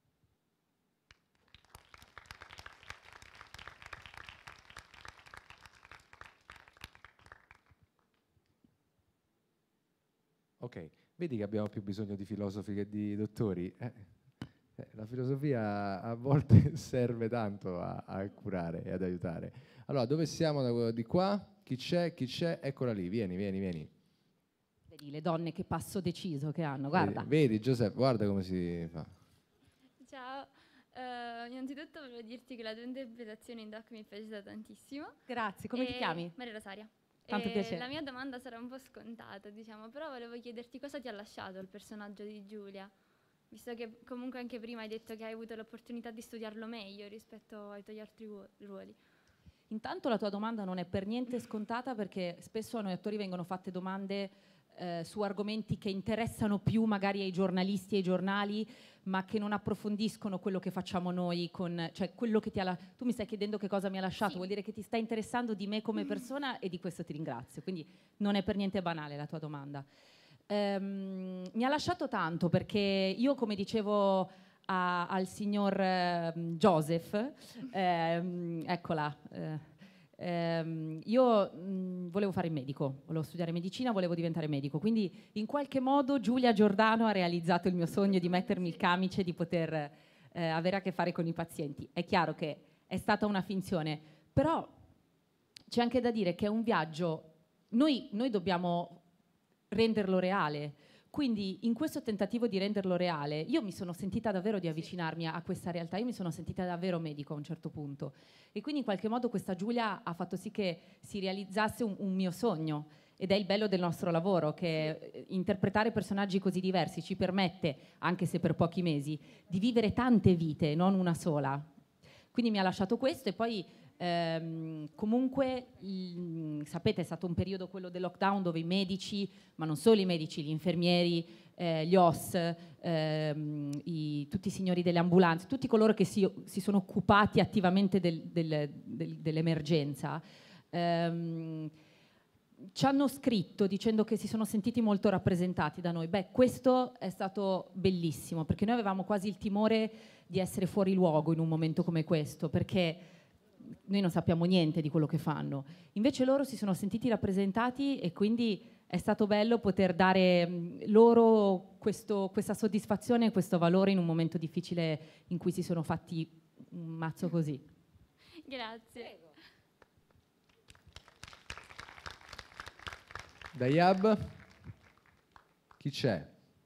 Ok, vedi che abbiamo più bisogno di filosofi che di dottori? La filosofia a volte serve tanto a curare e ad aiutare. Allora, dove siamo di qua? Chi c'è? Eccola lì, vieni. Vedi le donne che passo deciso che hanno, guarda. Vedi Giuseppe, guarda come si fa. Ciao, innanzitutto volevo dirti che la tua interpretazione in doc mi è piaciuta tantissimo. Grazie, come ti chiami? Maria Rosaria. Tanto piacere. La mia domanda sarà un po' scontata, diciamo, però volevo chiederti cosa ti ha lasciato il personaggio di Giulia, visto che comunque anche prima hai detto che hai avuto l'opportunità di studiarlo meglio rispetto ai tuoi altri ruoli. Intanto la tua domanda non è per niente scontata, perché spesso a noi attori vengono fatte domande su argomenti che interessano più magari ai giornalisti e ai giornali, ma che non approfondiscono quello che facciamo noi, cioè quello che tu mi stai chiedendo che cosa mi ha lasciato, vuol dire che ti stai interessando di me come persona e di questo ti ringrazio, quindi non è per niente banale la tua domanda. Mi ha lasciato tanto perché io, come dicevo al signor Joseph, eccola, io volevo fare il medico, volevo studiare medicina, volevo diventare medico, quindi in qualche modo Giulia Giordano ha realizzato il mio sogno di mettermi il camice, di poter avere a che fare con i pazienti. È chiaro che è stata una finzione, però c'è anche da dire che è un viaggio, noi dobbiamo renderlo reale. Quindi in questo tentativo di renderlo reale io mi sono sentita davvero di avvicinarmi a questa realtà, io mi sono sentita davvero medico a un certo punto e quindi in qualche modo questa Giulia ha fatto sì che si realizzasse un mio sogno, ed è il bello del nostro lavoro, che interpretare personaggi così diversi ci permette, anche se per pochi mesi, di vivere tante vite, non una sola. Quindi mi ha lasciato questo e poi comunque sapete, è stato un periodo, quello del lockdown, dove i medici, ma non solo i medici, gli infermieri, gli OS, tutti i signori delle ambulanze, tutti coloro che si sono occupati attivamente dell'emergenza, ci hanno scritto dicendo che si sono sentiti molto rappresentati da noi. Beh, questo è stato bellissimo, perché noi avevamo quasi il timore di essere fuori luogo in un momento come questo, perché noi non sappiamo niente di quello che fanno. Invece loro si sono sentiti rappresentati e quindi è stato bello poter dare loro questa soddisfazione e questo valore in un momento difficile in cui si sono fatti un mazzo così. Grazie. Prego. Dayab? Chi c'è?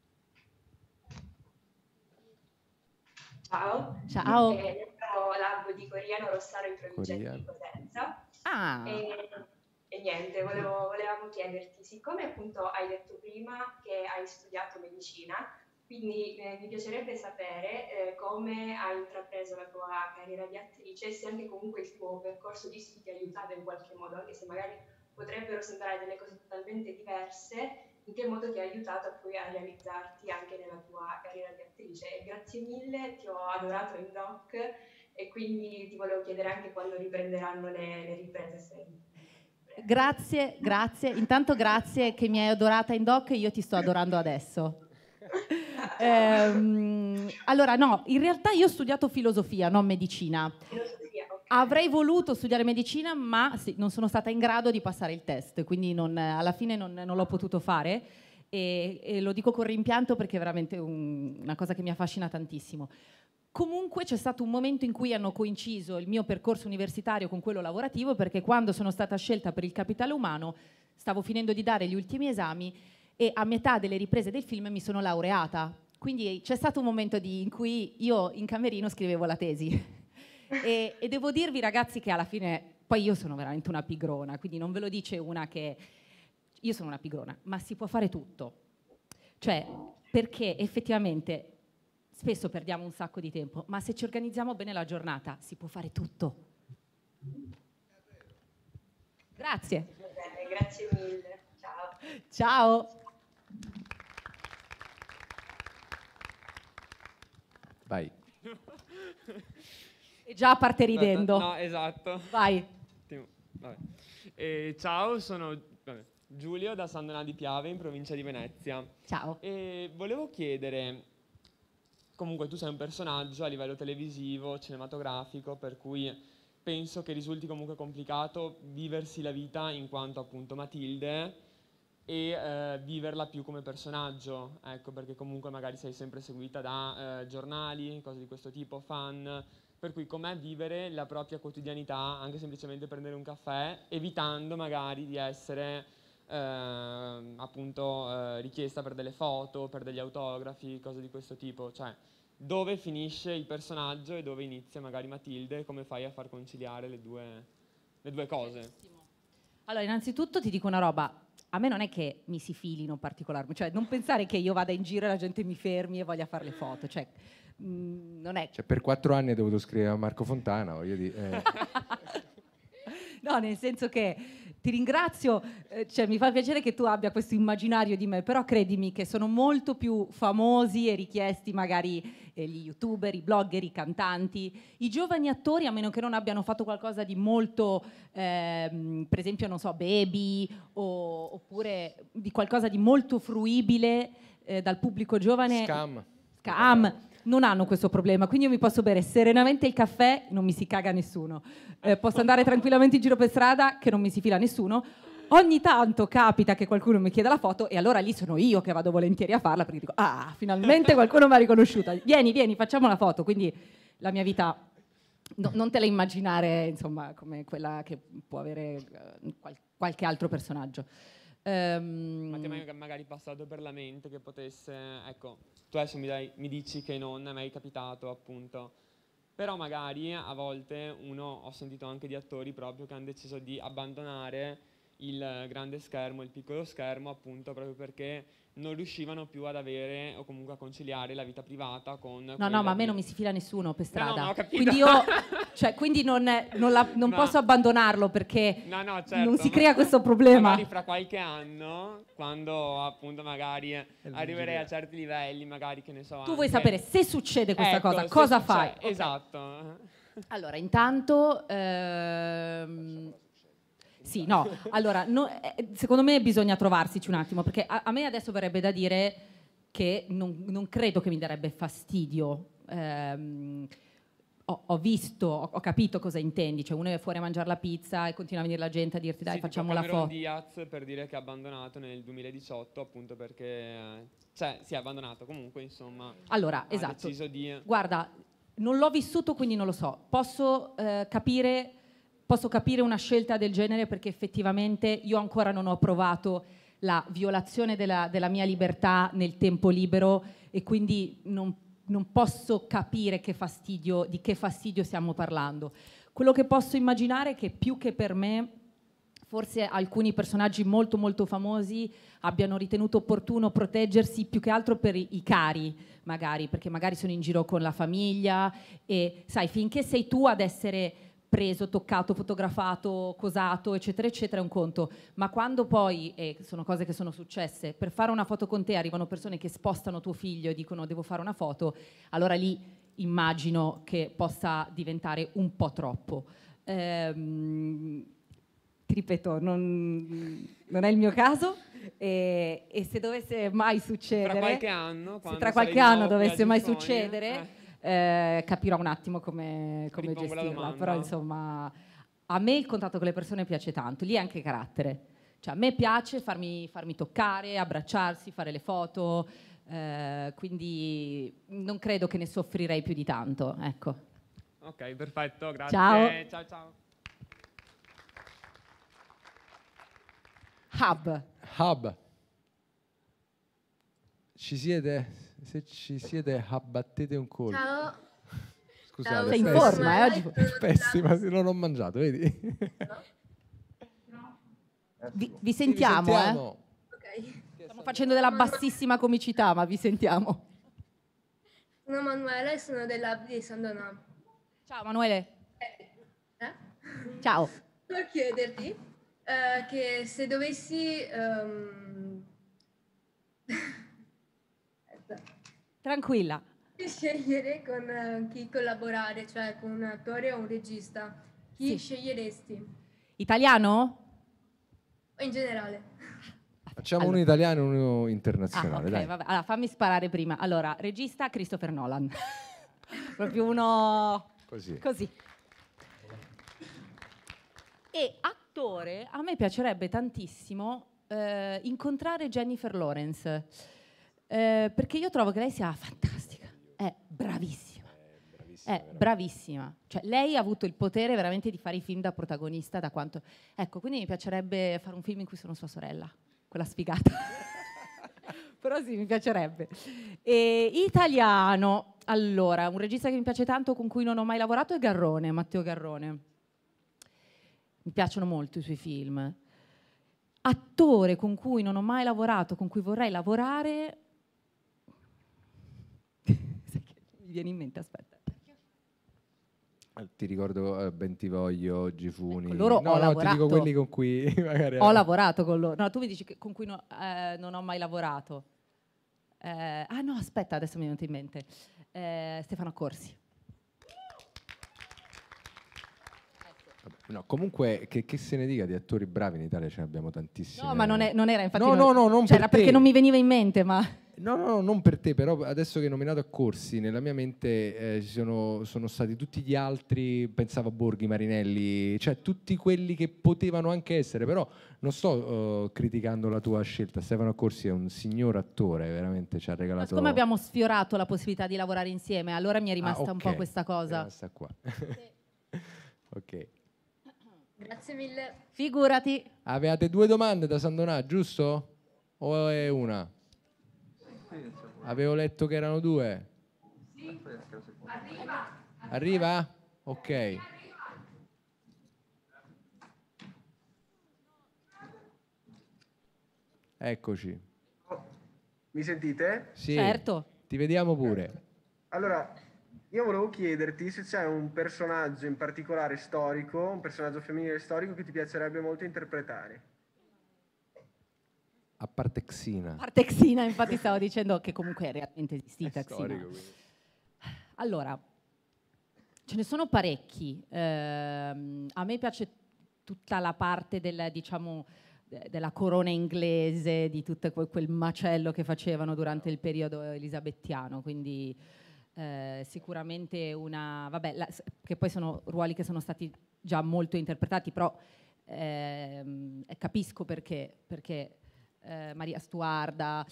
Ciao. Ciao. Io sono Lab di Coriano Rossaro in provincia di Cosenza. Ah. E niente, volevamo chiederti, siccome appunto hai detto prima che hai studiato medicina, quindi mi piacerebbe sapere come hai intrapreso la tua carriera di attrice e se anche comunque il tuo percorso di studi ti ha aiutato in qualche modo, anche se magari potrebbero sembrare delle cose totalmente diverse, in che modo ti ha aiutato poi a realizzarti anche nella tua carriera di attrice. E grazie mille, ti ho adorato in doc e quindi ti volevo chiedere anche quando riprenderanno le riprese serie. Grazie, grazie. Intanto grazie che mi hai adorata in doc e io ti sto adorando adesso. Allora, no, in realtà io ho studiato filosofia, non medicina. Avrei voluto studiare medicina, ma sì, non sono stata in grado di passare il test, quindi alla fine non l'ho potuto fare e lo dico con rimpianto perché è veramente una cosa che mi affascina tantissimo. Comunque c'è stato un momento in cui hanno coinciso il mio percorso universitario con quello lavorativo, perché quando sono stata scelta per il capitale umano stavo finendo di dare gli ultimi esami e a metà delle riprese del film mi sono laureata. Quindi c'è stato un momento in cui io in camerino scrivevo la tesi. E devo dirvi, ragazzi, che alla fine, poi io sono veramente una pigrona, quindi non ve lo dice una che... Io sono una pigrona, ma si può fare tutto. Cioè, perché effettivamente spesso perdiamo un sacco di tempo, ma se ci organizziamo bene la giornata si può fare tutto. Grazie. Bene, grazie mille. Ciao. Ciao. Vai. E già parte ridendo. No, esatto. Vai. Vabbè. Ciao, sono Giulio da San Donà di Piave in provincia di Venezia. Ciao. E volevo chiedere, comunque tu sei un personaggio a livello televisivo, cinematografico, per cui penso che risulti comunque complicato viversi la vita in quanto appunto Matilde e viverla più come personaggio, ecco, perché comunque magari sei sempre seguita da giornali, cose di questo tipo, fan, per cui com'è vivere la propria quotidianità, anche semplicemente prendere un caffè, evitando magari di essere appunto richiesta per delle foto, per degli autografi, cose di questo tipo, cioè dove finisce il personaggio e dove inizia magari Matilde e come fai a far conciliare le due cose? Allora, innanzitutto ti dico una roba, a me non è che mi si filino particolarmente, cioè non pensare che io vada in giro e la gente mi fermi e voglia fare le foto, cioè non è... Cioè, per 4 anni ho dovuto scrivere a Marco Fontana, voglio dire... No, nel senso che ti ringrazio, cioè mi fa piacere che tu abbia questo immaginario di me, però credimi che sono molto più famosi e richiesti magari gli youtuber, i blogger, i cantanti, i giovani attori, a meno che non abbiano fatto qualcosa di molto, per esempio, non so, Baby, oppure di qualcosa di molto fruibile dal pubblico giovane. Scam. Non hanno questo problema, quindi io mi posso bere serenamente il caffè, non mi si caga nessuno, posso andare tranquillamente in giro per strada che non mi si fila nessuno. Ogni tanto capita che qualcuno mi chieda la foto e allora lì sono io che vado volentieri a farla perché dico finalmente qualcuno mi ha riconosciuta, vieni facciamo la foto. Quindi la mia vita non te la immaginare insomma come quella che può avere qualche altro personaggio. Ma ti è mai magari passato per la mente che potesse, ecco, tu adesso mi dici che non è mai capitato appunto, però magari a volte ho sentito anche di attori proprio che hanno deciso di abbandonare il grande schermo, il piccolo schermo, appunto proprio perché non riuscivano più ad avere o comunque a conciliare la vita privata con... No, ma a me non mi si fila nessuno per strada. No, ho capito. Quindi quindi non posso abbandonarlo perché certo, non si crea questo problema. Magari fra qualche anno, quando appunto magari arriverei a certi livelli, magari che ne so... Tu vuoi sapere se succede questa cosa, cosa fai? Okay. Esatto. Allora, intanto... Sì, no, allora, secondo me bisogna trovarsici un attimo, perché a me adesso verrebbe da dire che non credo che mi darebbe fastidio. Ho capito cosa intendi, cioè uno è fuori a mangiare la pizza e continua a venire la gente a dirti dai facciamo la foto. Diaz per dire che ha abbandonato nel 2018 appunto perché, cioè si è abbandonato comunque insomma. Allora, esatto, guarda, non l'ho vissuto quindi non lo so, posso capire una scelta del genere perché effettivamente io ancora non ho provato la violazione della mia libertà nel tempo libero, e quindi non posso capire di che fastidio stiamo parlando. Quello che posso immaginare è che più che per me, forse alcuni personaggi molto molto famosi abbiano ritenuto opportuno proteggersi più che altro per i cari, magari, perché magari sono in giro con la famiglia e sai, finché sei tu ad essere preso, toccato, fotografato, cosato, eccetera, eccetera, è un conto. Ma quando poi, e sono cose che sono successe, per fare una foto con te arrivano persone che spostano tuo figlio e dicono devo fare una foto, allora lì immagino che possa diventare un po' troppo. Ti ripeto, non è il mio caso, e se dovesse mai succedere, tra qualche anno, se tra qualche anno dovesse mai succedere, capirò un attimo come gestirla. Però insomma, a me il contatto con le persone piace tanto, lì è anche carattere. Cioè, a me piace farmi toccare, abbracciarsi, fare le foto, quindi non credo che ne soffrirei più di tanto, ecco. Ok, perfetto, grazie. Ciao. Ciao, ciao. Hub. Ci siete? Se ci siete, battete un colpo. Ciao. Scusate, sei in forma, oggi? Pessima, non ho mangiato, vedi? Vi sentiamo, vi sentiamo. Ok. Stiamo facendo della bassissima comicità, ma vi sentiamo. Sono Manuela e sono dell'Hub di San Donato. Ciao Manuele. Ciao. Volevo chiederti che se dovessi Tranquilla. scegliere con chi collaborare, cioè con un attore o un regista, chi sceglieresti? Italiano? O in generale? Facciamo uno italiano e uno internazionale, ok, dai. vabbè. Allora, fammi sparare prima. Allora, regista Christopher Nolan. Proprio uno così. E attore, a me piacerebbe tantissimo incontrare Jennifer Lawrence, perché io trovo che lei sia fantastica, è bravissima. È bravissima. Cioè, lei ha avuto il potere veramente di fare i film da protagonista da quanto... Ecco, quindi mi piacerebbe fare un film in cui sono sua sorella, quella sfigata. Però sì, mi piacerebbe. E italiano, allora, un regista che mi piace tanto, con cui non ho mai lavorato, è Garrone, Matteo Garrone. Mi piacciono molto i suoi film. Attore con cui non ho mai lavorato, con cui vorrei lavorare... Sai che mi viene in mente, aspetta. Ti ricordo Bentivoglio, Gifuni. Con loro ho lavorato. Ti dico quelli con cui magari... Ho lavorato con loro. No, tu mi dici che con cui non ho mai lavorato. No, aspetta, adesso mi è venuto in mente. Stefano Corsi. No, comunque, che se ne dica di attori bravi in Italia, ce ne abbiamo tantissimi. No, ma non era infatti... No, non c'era per perché te. non mi veniva in mente, ma... No, non per te, però adesso che hai nominato a Corsi, nella mia mente sono stati tutti gli altri, pensavo a Borghi, Marinelli, cioè tutti quelli che potevano anche essere, però non sto criticando la tua scelta. Stefano Corsi è un signor attore, veramente ci ha regalato... Ma siccome abbiamo sfiorato la possibilità di lavorare insieme, allora mi è rimasta un po' questa cosa. È rimasta qua. Ok. Grazie mille. Figurati. Avevate 2 domande da San Donà, giusto? O è una? Avevo letto che erano 2. Sì. Arriva. Arriva? Ok. Eccoci. Mi sentite? Sì. Certo. Ti vediamo pure. Allora, io volevo chiederti se c'è un personaggio in particolare storico, un personaggio femminile storico che ti piacerebbe molto interpretare. A parte Xina. A parte Xina, infatti stavo dicendo che comunque è realmente esistita È storico, Xina. Allora, ce ne sono parecchi. A me piace tutta la parte della corona inglese, di tutto quel macello che facevano durante il periodo elisabettiano, quindi sicuramente che poi sono ruoli che sono stati già molto interpretati, però capisco perché Maria Stuarda,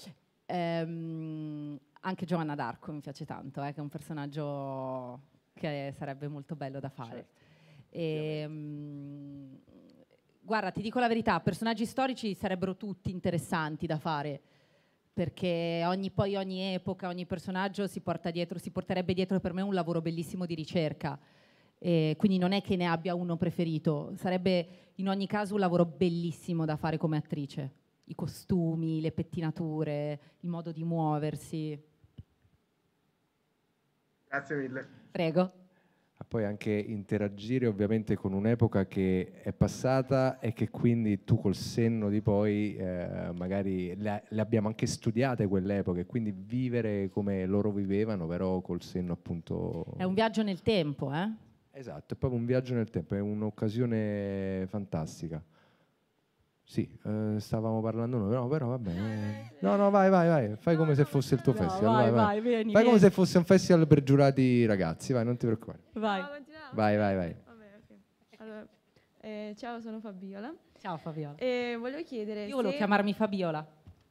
anche Giovanna d'Arco mi piace tanto, che è un personaggio che sarebbe molto bello da fare. Certo. guarda, ti dico la verità, personaggi storici sarebbero tutti interessanti da fare, perché ogni epoca, ogni personaggio si porterebbe dietro per me un lavoro bellissimo di ricerca. Quindi non è che ne abbia uno preferito, sarebbe in ogni caso un lavoro bellissimo da fare come attrice. I costumi, le pettinature, il modo di muoversi. Grazie mille. Prego. Poi anche interagire ovviamente con un'epoca che è passata e che quindi tu col senno di poi magari le abbiamo anche studiate quell'epoca, e quindi vivere come loro vivevano, però col senno appunto... È un viaggio nel tempo, eh? Esatto, è proprio un viaggio nel tempo, è un'occasione fantastica. Sì, stavamo parlando noi, no, però va bene. No, vai, fai come se fosse il tuo festival. Vai, vieni. Fai come se fosse un festival per giurati ragazzi, vai, non ti preoccupare. Vai. Vai. Vabbè, ok. Allora, ciao, sono Fabiola. Ciao Fabiola. E volevo chiedere Io volevo chiamarmi Fabiola.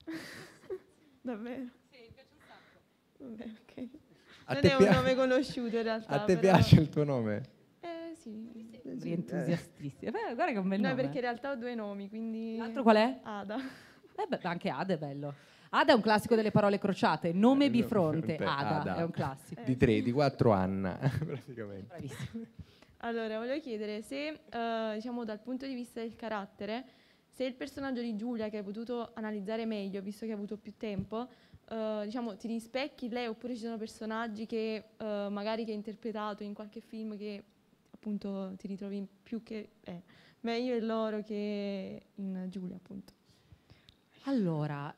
Davvero? Sì, mi piace un sacco. Vabbè, ok. A Non te è un nome conosciuto in realtà. A te però... piace il tuo nome? Sì. Entusiastissima. Guarda che è un bel nome. No, perché in realtà ho 2 nomi, quindi... L'altro qual è? Ada. Anche Ada è bello. Ada è un classico delle parole crociate, nome bifronte, Ada è un classico. Di 3, di 4 Anna, praticamente. Bravissimo. Allora, volevo chiedere se, diciamo, dal punto di vista del carattere, se il personaggio di Giulia, che hai potuto analizzare meglio, visto che hai avuto più tempo, diciamo, ti rispecchi lei, oppure ci sono personaggi che magari che hai interpretato in qualche film che appunto ti ritrovi più che meglio in loro che in Giulia, appunto. Allora,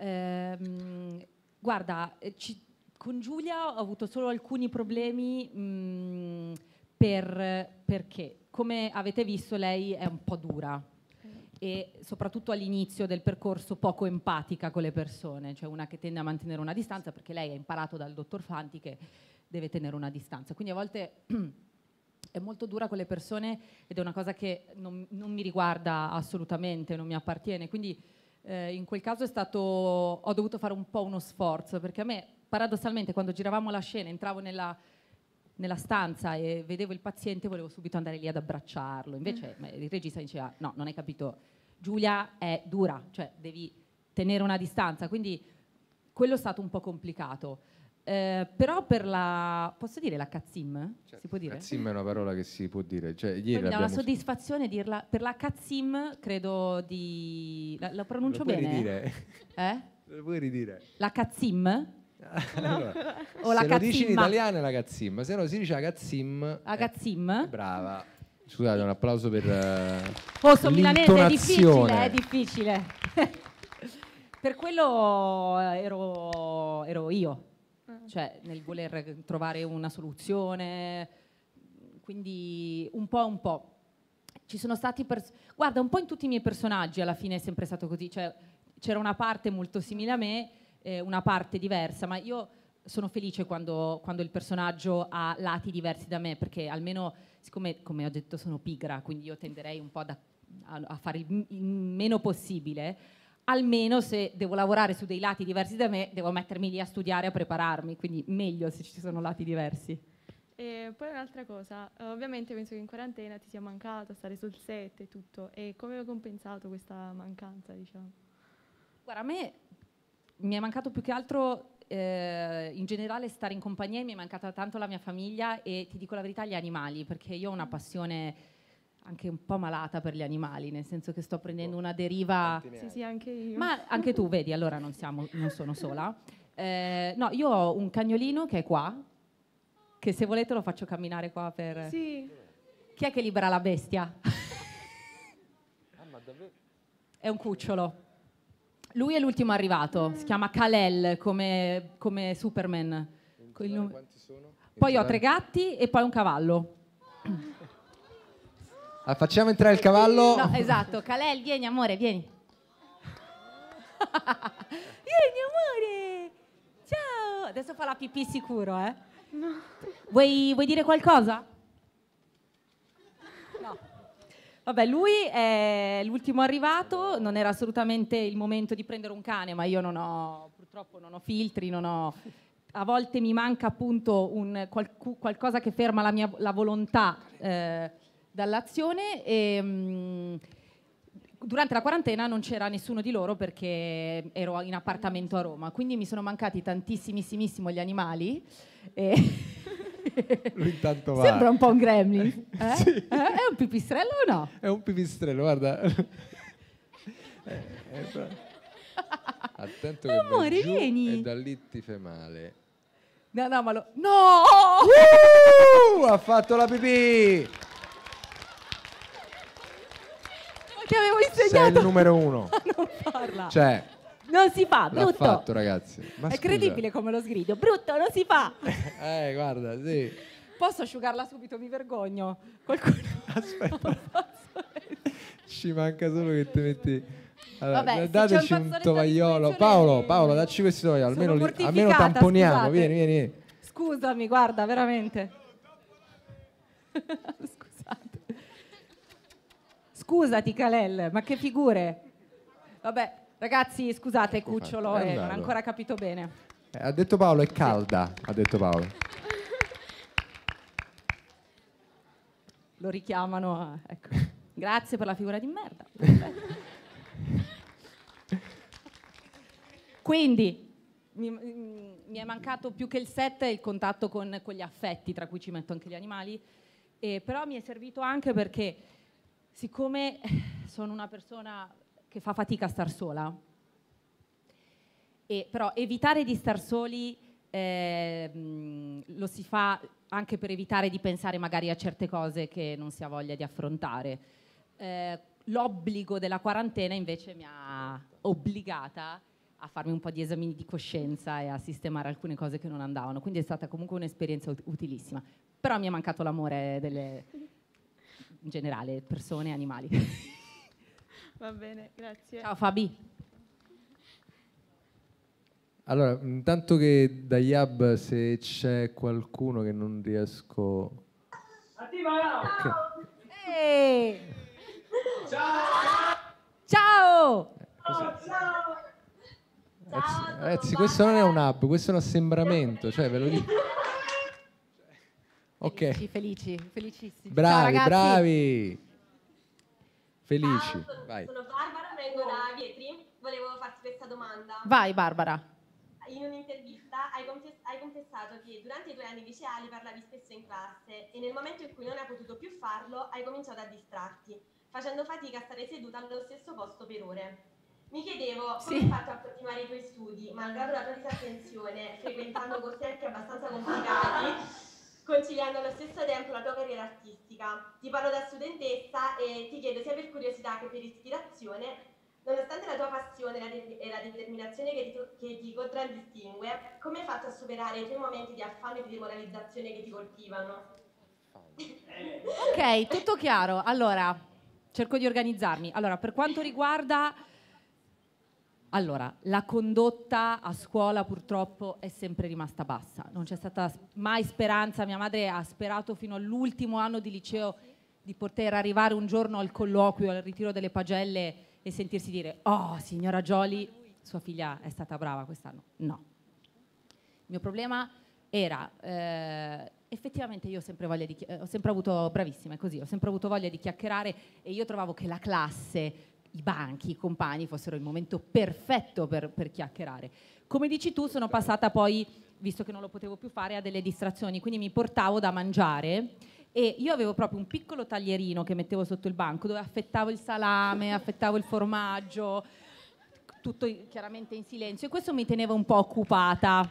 guarda, con Giulia ho avuto solo alcuni problemi perché, come avete visto, lei è un po' dura e soprattutto all'inizio del percorso poco empatica con le persone, cioè una che tende a mantenere una distanza, perché lei ha imparato dal dottor Fanti che deve tenere una distanza. Quindi a volte è molto dura con le persone ed è una cosa che non mi riguarda assolutamente, non mi appartiene. Quindi in quel caso ho dovuto fare un po' uno sforzo, perché a me paradossalmente quando giravamo la scena entravo nella stanza e vedevo il paziente, volevo subito andare lì ad abbracciarlo. Invece il regista diceva: no, non hai capito, Giulia è dura, cioè devi tenere una distanza. Quindi quello è stato un po' complicato. Però per la... posso dire la cazzim? Si può dire? Cazzim è una parola che si può dire. Cioè, mi dà una soddisfazione dirla. Per la cazzim credo di... La pronuncio bene? Lo puoi ridire? Lo puoi ridire? La cazzim? Allora, o la se lo dici in cazzimma? italiano è la cazzim, se no si dice la cazzim. La cazzim? Brava. Scusate, un applauso per sono milanese, è difficile. Per quello ero io. Cioè nel voler trovare una soluzione, quindi un po'. Ci sono stati guarda, un po' in tutti i miei personaggi alla fine è sempre stato così, cioè c'era una parte molto simile a me, una parte diversa, ma io sono felice quando il personaggio ha lati diversi da me, perché almeno, siccome come ho detto sono pigra, quindi io tenderei un po' a fare il meno possibile. Almeno se devo lavorare su dei lati diversi da me, devo mettermi lì a studiare, a prepararmi, quindi meglio se ci sono lati diversi. E poi un'altra cosa, ovviamente penso che in quarantena ti sia mancato stare sul set e tutto, e come hai compensato questa mancanza, diciamo? Guarda, a me mi è mancato più che altro in generale stare in compagnia, mi è mancata tanto la mia famiglia e ti dico la verità, gli animali, perché io ho una passione anche un po' malata per gli animali, nel senso che sto prendendo una deriva. Sì, anche io. Ma anche tu, vedi, allora non sono sola. No, io ho un cagnolino che è qua, che se volete lo faccio camminare qua per... Sì. Chi è che libera la bestia? Ma davvero? È un cucciolo. Lui è l'ultimo arrivato, si chiama Kal-El, come Superman. Quanti sono? Poi ho 3 gatti e poi un cavallo. Facciamo entrare il cavallo. No, esatto. Kal-El, vieni amore, vieni. Vieni amore. Ciao. Adesso fa la pipì sicuro, eh? No. Vuoi dire qualcosa? No. Vabbè, lui è l'ultimo arrivato, non era assolutamente il momento di prendere un cane, ma io purtroppo non ho filtri, a volte mi manca appunto qualcosa che ferma la volontà dall'azione, e durante la quarantena non c'era nessuno di loro perché ero in appartamento a Roma, quindi mi sono mancati tantissimissimo gli animali. E Lui intanto va. sembra un po' un gremlin. Sì. È un pipistrello o no? È un pipistrello, guarda. Attento che Amore, vai giù vieni. e da lì ti fai male. No, ma lo... No! Ha fatto la pipì! Ti avevo Sei insegnato il numero 1. a non farla. Cioè, Non si fa, l'ha brutto. fatto, ragazzi. Ma È scusa. credibile come lo sgridio. Brutto, non si fa. Guarda, sì. Posso asciugarla subito, mi vergogno. Qualcuno... Aspetta. Ci manca solo che ti metti... Allora, Vabbè, se dateci c'è un un fazzoletto a tovagliolo. disposizione- Paolo, dacci questi tovaglioli. Sono Almeno mortificata, tamponiamo. scusate. Vieni. Scusami, guarda, veramente. Scusati, Kalel, ma che figure. Vabbè, ragazzi, scusate, Cucciolo, È non ha andato. ancora capito bene. Ha detto Paolo, è calda. Ha detto Paolo. Lo richiamano. Ecco. Grazie per la figura di merda. Perfetto. Quindi mi è mancato più che il set il contatto con gli affetti, tra cui ci metto anche gli animali, però mi è servito anche perché siccome sono una persona che fa fatica a star sola, però evitare di star soli lo si fa anche per evitare di pensare magari a certe cose che non si ha voglia di affrontare. L'obbligo della quarantena invece mi ha obbligata a farmi un po' di esami di coscienza e a sistemare alcune cose che non andavano, quindi è stata comunque un'esperienza utilissima. Però mi è mancato l'amore in generale, persone e animali. Va bene, grazie. Ciao Fabi. Allora, intanto che da Yab, se c'è qualcuno che non riesco... Ehi! Ciao! Ragazzi, questo non è un hub, questo è un assembramento, cioè ve lo dico. Ok. Felici, felicissimi. Ciao, Bravi, ragazzi. bravi. Felici. Vai. Sono Barbara, vengo da Vietri. Volevo farti questa domanda. Vai Barbara. In un'intervista hai confessato che durante i tuoi anni liceali parlavi spesso in classe e nel momento in cui non hai potuto più farlo hai cominciato a distrarti, facendo fatica a stare seduta allo stesso posto per ore. Mi chiedevo come hai fatto a continuare i tuoi studi, malgrado la tua disattenzione, frequentando corsi anche abbastanza complicati, conciliando allo stesso tempo la tua carriera artistica. Ti parlo da studentessa e ti chiedo sia per curiosità che per ispirazione, nonostante la tua passione e la determinazione che ti contraddistingue, come hai fatto a superare i tuoi momenti di affanno e di demoralizzazione che ti colpivano? Ok, tutto chiaro. Allora, cerco di organizzarmi. Allora, per quanto riguarda... Allora, la condotta a scuola purtroppo è sempre rimasta bassa. Non c'è stata mai speranza. Mia madre ha sperato fino all'ultimo anno di liceo di poter arrivare un giorno al colloquio, al ritiro delle pagelle e sentirsi dire «Oh, signora Gioli, sua figlia è stata brava quest'anno». No. Il mio problema era... effettivamente io ho sempre voglia di... ho sempre avuto... Bravissima, è così. Ho sempre avuto voglia di chiacchierare e io trovavo che la classe... i banchi, i compagni fossero il momento perfetto per chiacchierare. Come dici tu, sono passata poi, visto che non lo potevo più fare, a delle distrazioni, quindi mi portavo da mangiare e io avevo proprio un piccolo taglierino che mettevo sotto il banco dove affettavo il salame, affettavo il formaggio, tutto chiaramente in silenzio e questo mi teneva un po' occupata.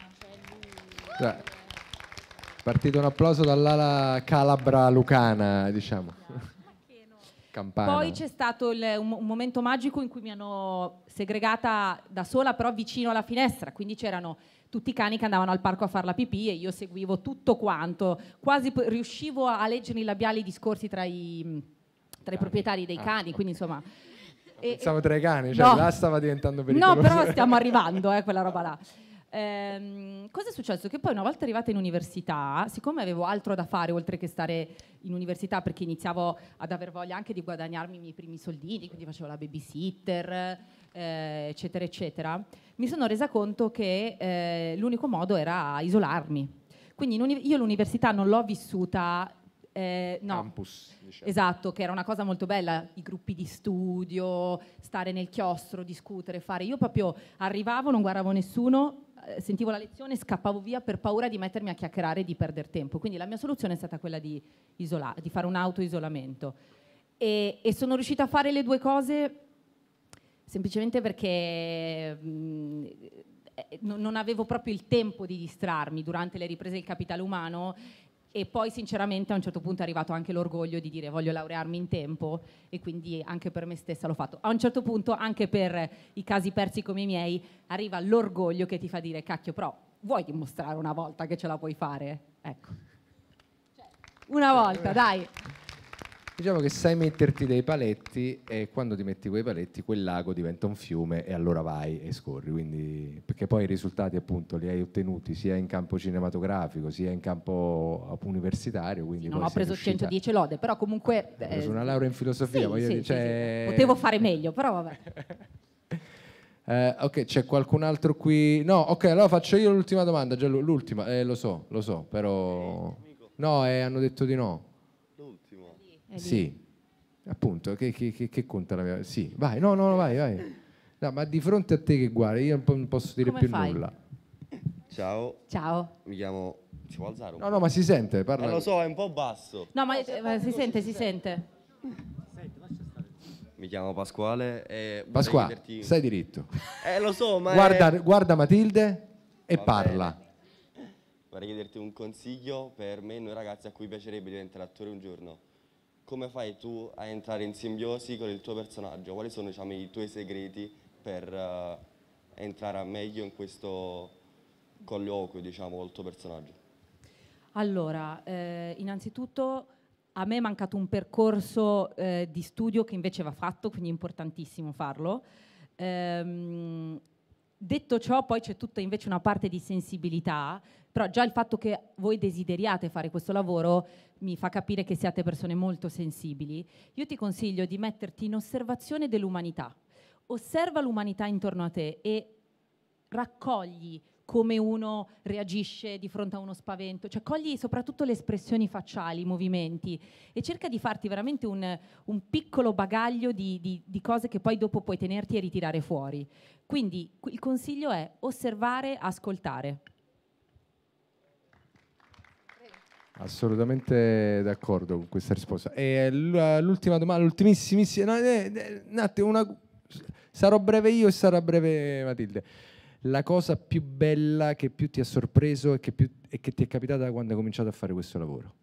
Partito un applauso dall'ala calabra lucana, diciamo. Campana. Poi c'è stato un momento magico in cui mi hanno segregata da sola, però vicino alla finestra, quindi c'erano tutti i cani che andavano al parco a fare la pipì e io seguivo tutto quanto, quasi riuscivo a leggere i labiali discorsi tra i proprietari dei cani, quindi insomma... Pensavo tra i cani, cioè no. là stava diventando pericoloso. No, però stiamo arrivando, quella roba là. Cosa è successo? Che poi una volta arrivata in università, siccome avevo altro da fare oltre che stare in università, perché iniziavo ad aver voglia anche di guadagnarmi i miei primi soldini, quindi facevo la babysitter, eccetera, eccetera, mi sono resa conto che l'unico modo era isolarmi. Quindi io l'università non l'ho vissuta No, campus, diciamo. Esatto, che era una cosa molto bella, i gruppi di studio, stare nel chiostro, discutere, fare. Io proprio arrivavo, non guardavo nessuno, sentivo la lezione, scappavo via per paura di mettermi a chiacchierare e di perdere tempo. Quindi la mia soluzione è stata quella di fare un autoisolamento. E sono riuscita a fare le due cose semplicemente perché non avevo proprio il tempo di distrarmi durante le riprese del Capitale Umano, e poi sinceramente a un certo punto è arrivato anche l'orgoglio di dire voglio laurearmi in tempo, e quindi anche per me stessa l'ho fatto. A un certo punto, anche per i casi persi come i miei, arriva l'orgoglio che ti fa dire cacchio, però vuoi dimostrare una volta che ce la puoi fare? Ecco, una volta, dai. Diciamo che sai metterti dei paletti, e quando ti metti quei paletti quel lago diventa un fiume e allora vai e scorri. Quindi, perché poi i risultati appunto li hai ottenuti sia in campo cinematografico sia in campo universitario. Quindi Non ho preso 110 lode, però comunque... Ho preso una laurea in filosofia. Sì, voglio sì, dire, cioè... sì. Potevo fare meglio, però vabbè. Ok, c'è qualcun altro qui? No, ok, allora faccio io l'ultima domanda. Già l'ultima, lo so, però... No, hanno detto di no. Sì, appunto, che conta la mia... Sì, vai, no, vai. No, ma di fronte a te che guardi, io non posso dire Come più fai? nulla. Ciao. Ciao. Mi chiamo... Si può alzare un No, ma si sente, parla. lo so, è un po' basso. No, ma si sente. Mi chiamo Pasquale e... Pasquale, stai diritto. Lo so, ma Guarda Matilde e Va parla. bene. Vorrei chiederti un consiglio per me e noi ragazzi a cui piacerebbe diventare attore un giorno. Come fai tu a entrare in simbiosi con il tuo personaggio? Quali sono, diciamo, i tuoi segreti per entrare a meglio in questo colloquio, diciamo, col tuo personaggio? Allora, innanzitutto a me è mancato un percorso di studio che invece va fatto, quindi è importantissimo farlo. Detto ciò, poi c'è tutta invece una parte di sensibilità, però già il fatto che voi desideriate fare questo lavoro mi fa capire che siate persone molto sensibili. Io ti consiglio di metterti in osservazione dell'umanità. Osserva l'umanità intorno a te e raccogli come uno reagisce di fronte a uno spavento, cioè cogli soprattutto le espressioni facciali, i movimenti, e cerca di farti veramente un piccolo bagaglio di cose che poi dopo puoi tenerti e ritirare fuori. Quindi il consiglio è osservare, ascoltare. Assolutamente d'accordo con questa risposta. E l'ultima domanda, l'ultimissimissima, un attimo, sarò breve io e sarà breve Matilde. La cosa più bella che più ti ha sorpreso e che ti è capitata quando hai cominciato a fare questo lavoro?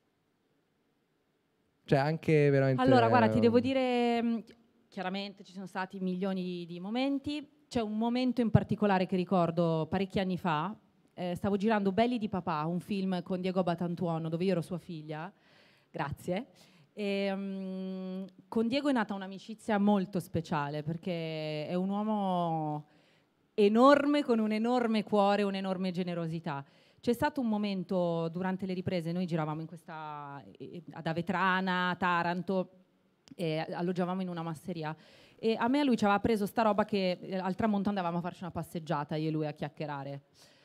Cioè anche veramente... Allora, guarda, ti devo dire, chiaramente ci sono stati milioni di momenti. C'è un momento in particolare che ricordo parecchi anni fa. Stavo girando Belli di papà, un film con Diego Batantuono, dove io ero sua figlia. Grazie. Con Diego è nata un'amicizia molto speciale, perché è un uomo enorme, con un enorme cuore, un'enorme generosità. C'è stato un momento durante le riprese, noi giravamo ad Avetrana, Taranto, e alloggiavamo in una masseria, e a me e lui ci aveva preso sta roba che al tramonto andavamo a farci una passeggiata, io e lui a chiacchierare.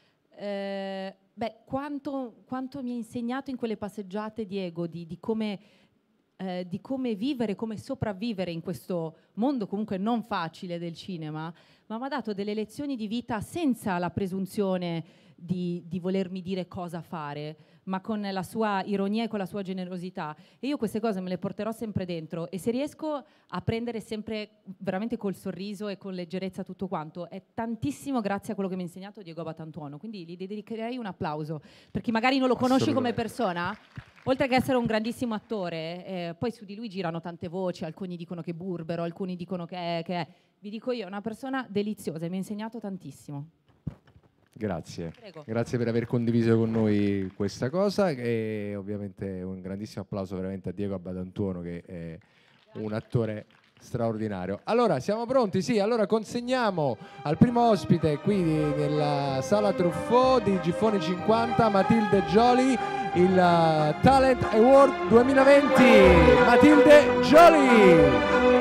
Quanto mi ha insegnato in quelle passeggiate Diego di come vivere, come sopravvivere in questo mondo comunque non facile del cinema, ma mi ha dato delle lezioni di vita senza la presunzione di volermi dire cosa fare, ma con la sua ironia e con la sua generosità. E io queste cose me le porterò sempre dentro, e se riesco a prendere sempre veramente col sorriso e con leggerezza tutto quanto, è tantissimo grazie a quello che mi ha insegnato Diego Batantuono. Quindi gli dedicherei un applauso, per chi magari non lo conosci come persona. Oltre che essere un grandissimo attore, poi su di lui girano tante voci, alcuni dicono che è burbero, alcuni dicono che è... Vi dico io, è una persona deliziosa e mi ha insegnato tantissimo. Grazie. Prego. Grazie per aver condiviso con noi questa cosa, e ovviamente un grandissimo applauso veramente a Diego Batantuono, che è un attore straordinario. Allora, siamo pronti? Sì, allora consegniamo al primo ospite qui nella sala Truffaut di Giffoni 50, Matilde Joly, il Talent Award 2020. Matilde Joly!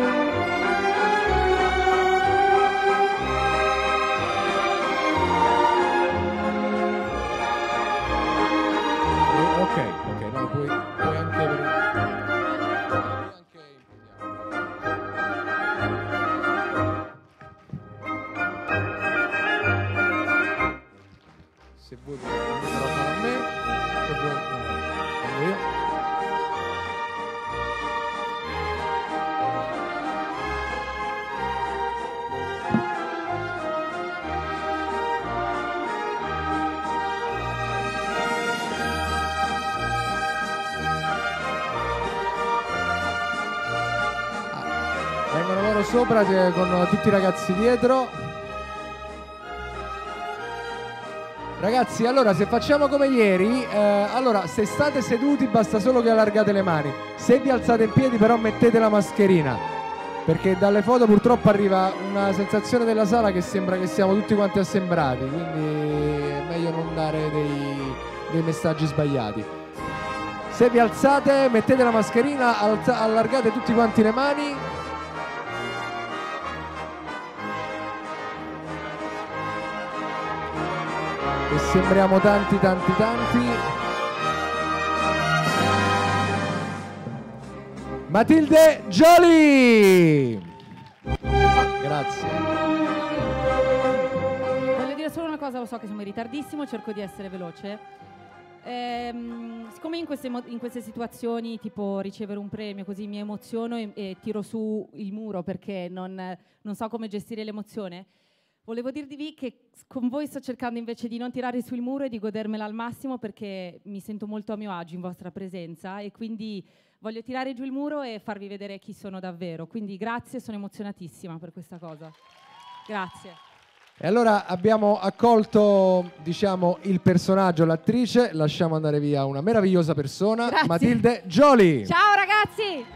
Ok, no, puoi anche vuoi me lo fare a me, se vuoi fanno io. Vengono loro sopra con tutti i ragazzi dietro. Ragazzi, allora se facciamo come ieri, allora se state seduti basta solo che allargate le mani. Se vi alzate in piedi però mettete la mascherina, perché dalle foto purtroppo arriva una sensazione della sala che sembra che siamo tutti quanti assembrati, quindi è meglio non dare dei messaggi sbagliati. Se vi alzate mettete la mascherina, allargate tutti quanti le mani. E sembriamo tanti. Matilde Jolie! Grazie. Voglio dire solo una cosa, lo so che sono in ritardissimo, cerco di essere veloce. Siccome in queste situazioni, tipo ricevere un premio, così mi emoziono e tiro su il muro perché non so come gestire l'emozione, volevo dirvi che con voi sto cercando invece di non tirare sul muro e di godermela al massimo, perché mi sento molto a mio agio in vostra presenza e quindi voglio tirare giù il muro e farvi vedere chi sono davvero. Quindi grazie, sono emozionatissima per questa cosa. Grazie. E allora abbiamo accolto, diciamo, il personaggio, l'attrice, lasciamo andare via una meravigliosa persona, grazie. Matilde Jolie. Ciao ragazzi!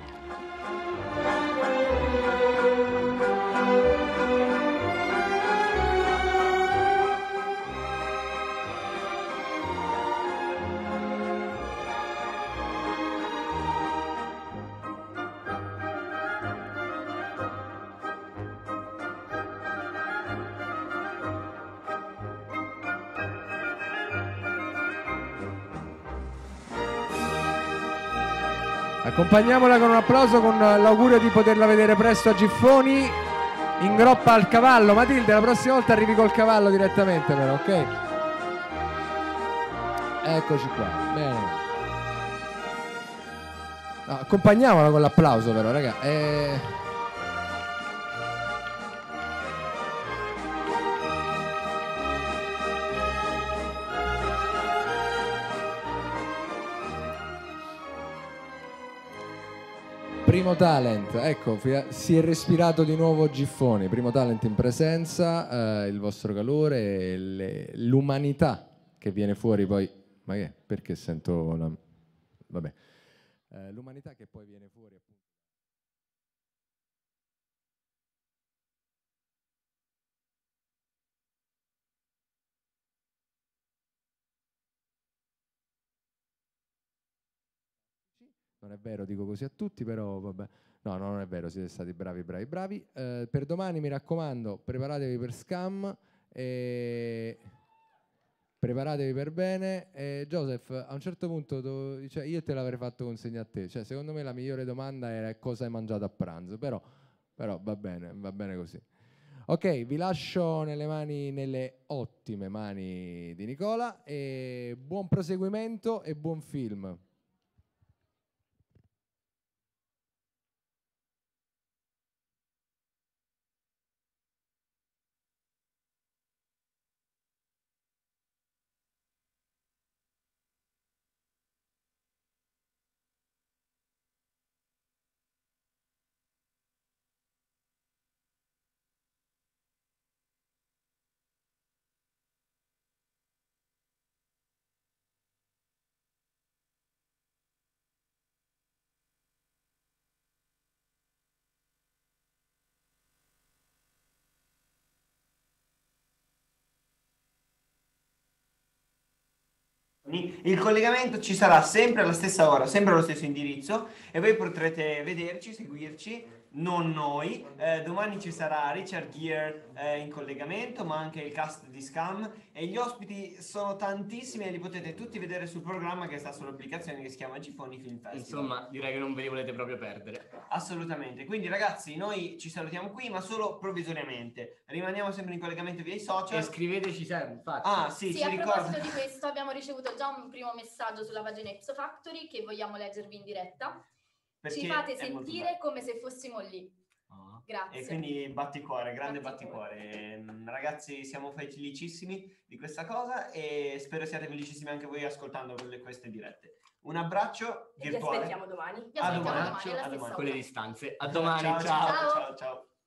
Accompagniamola con un applauso, con l'augurio di poterla vedere presto a Giffoni in groppa al cavallo. Matilde, la prossima volta arrivi col cavallo direttamente però, ok? Eccoci qua, bene. No, accompagniamola con l'applauso però, raga. Primo talent, ecco, si è respirato di nuovo Giffoni, primo talent in presenza, il vostro calore, l'umanità che viene fuori poi, ma che? Perché sento la... vabbè, l'umanità che poi viene fuori appunto. Non è vero, dico così a tutti, però vabbè. No, non è vero, siete stati bravi. Per domani, mi raccomando, preparatevi per Scam, preparatevi per bene. Joseph, a un certo punto, cioè, io te l'avrei fatto consegnare a te. Cioè, secondo me la migliore domanda era cosa hai mangiato a pranzo, però va bene così. Ok, vi lascio nelle ottime mani di Nicola e buon proseguimento e buon film. Il collegamento ci sarà sempre alla stessa ora, sempre allo stesso indirizzo e voi potrete vederci, seguirci non noi. Domani ci sarà Richard Gere in collegamento, ma anche il cast di Scam, e gli ospiti sono tantissimi e li potete tutti vedere sul programma che sta sull'applicazione che si chiama Gifoni Film Festival. Insomma, direi che non ve li volete proprio perdere. Assolutamente. Quindi ragazzi, noi ci salutiamo qui, ma solo provvisoriamente. Rimaniamo sempre in collegamento via i social. E scriveteci sempre, infatti. Ah, sì, ci a ricordo. proposito di questo, abbiamo ricevuto già un primo messaggio sulla pagina Ipso Factory che vogliamo leggervi in diretta. Perché Ci fate è molto sentire come se fossimo lì. Grazie. E quindi batticuore, grande batticuore. Ragazzi, siamo felicissimi di questa cosa e spero siate felicissimi anche voi ascoltando queste dirette. Un abbraccio E vi virtuale. aspettiamo domani. Vi A aspettiamo domani. domani, alla A stessa domani. ora. Con le distanze. A domani, Ciao. Ciao. Ciao.